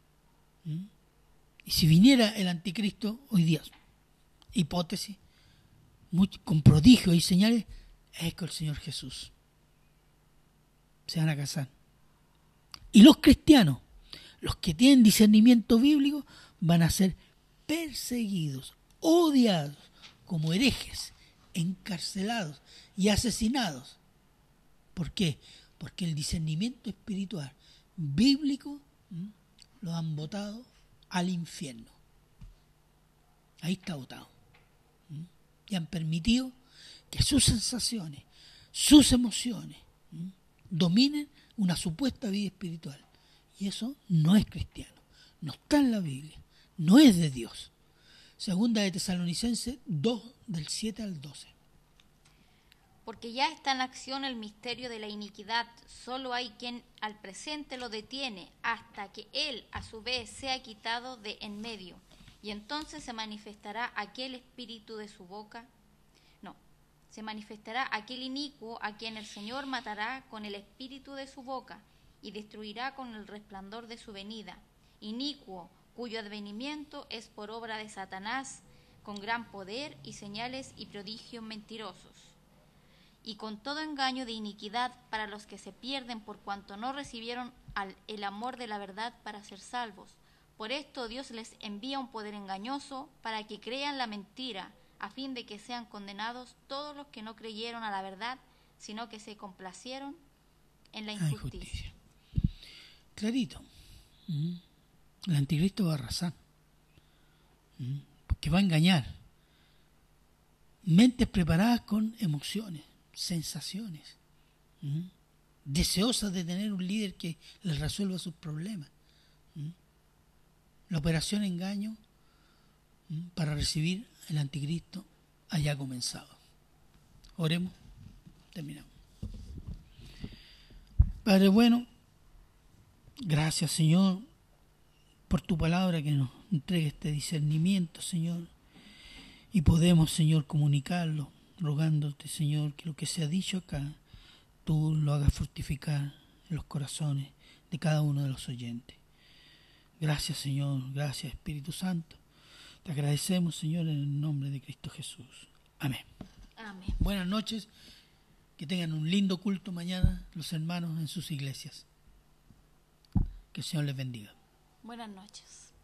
y si viniera el anticristo hoy día, hipótesis, con prodigios y señales, es con el Señor Jesús. Se van a casar. Y los cristianos, los que tienen discernimiento bíblico, van a ser perseguidos, odiados, como herejes, encarcelados y asesinados. ¿Por qué? Porque el discernimiento espiritual bíblico lo han botado al infierno. Ahí está botado. Y han permitido que sus sensaciones, sus emociones, dominen una supuesta vida espiritual. Y eso no es cristiano, no está en la Biblia, no es de Dios. Segunda de Tesalonicenses 2, del 7 al 12. Porque ya está en acción el misterio de la iniquidad, solo hay quien al presente lo detiene, hasta que él a su vez sea quitado de en medio, y entonces se manifestará aquel espíritu de su boca, se manifestará aquel inicuo a quien el Señor matará con el espíritu de su boca, y destruirá con el resplandor de su venida, inicuo, cuyo advenimiento es por obra de Satanás, con gran poder y señales y prodigios mentirosos, y con todo engaño de iniquidad para los que se pierden por cuanto no recibieron el amor de la verdad para ser salvos. Por esto Dios les envía un poder engañoso para que crean la mentira, a fin de que sean condenados todos los que no creyeron a la verdad, sino que se complacieron en la injusticia. Clarito. El anticristo va a arrasar. Porque va a engañar. Mentes preparadas con emociones, sensaciones, deseosas de tener un líder que les resuelva sus problemas. La operación engaño para recibir el anticristo haya comenzado. Oremos, terminamos. Padre bueno, gracias Señor por tu palabra que nos entrega este discernimiento, Señor, y podemos, Señor, comunicarlo, rogándote, Señor, que lo que se ha dicho acá, tú lo hagas fructificar en los corazones de cada uno de los oyentes. Gracias, Señor, gracias, Espíritu Santo. Te agradecemos, Señor, en el nombre de Cristo Jesús. Amén. Amén. Buenas noches, que tengan un lindo culto mañana los hermanos en sus iglesias. Que el Señor les bendiga. Buenas noches.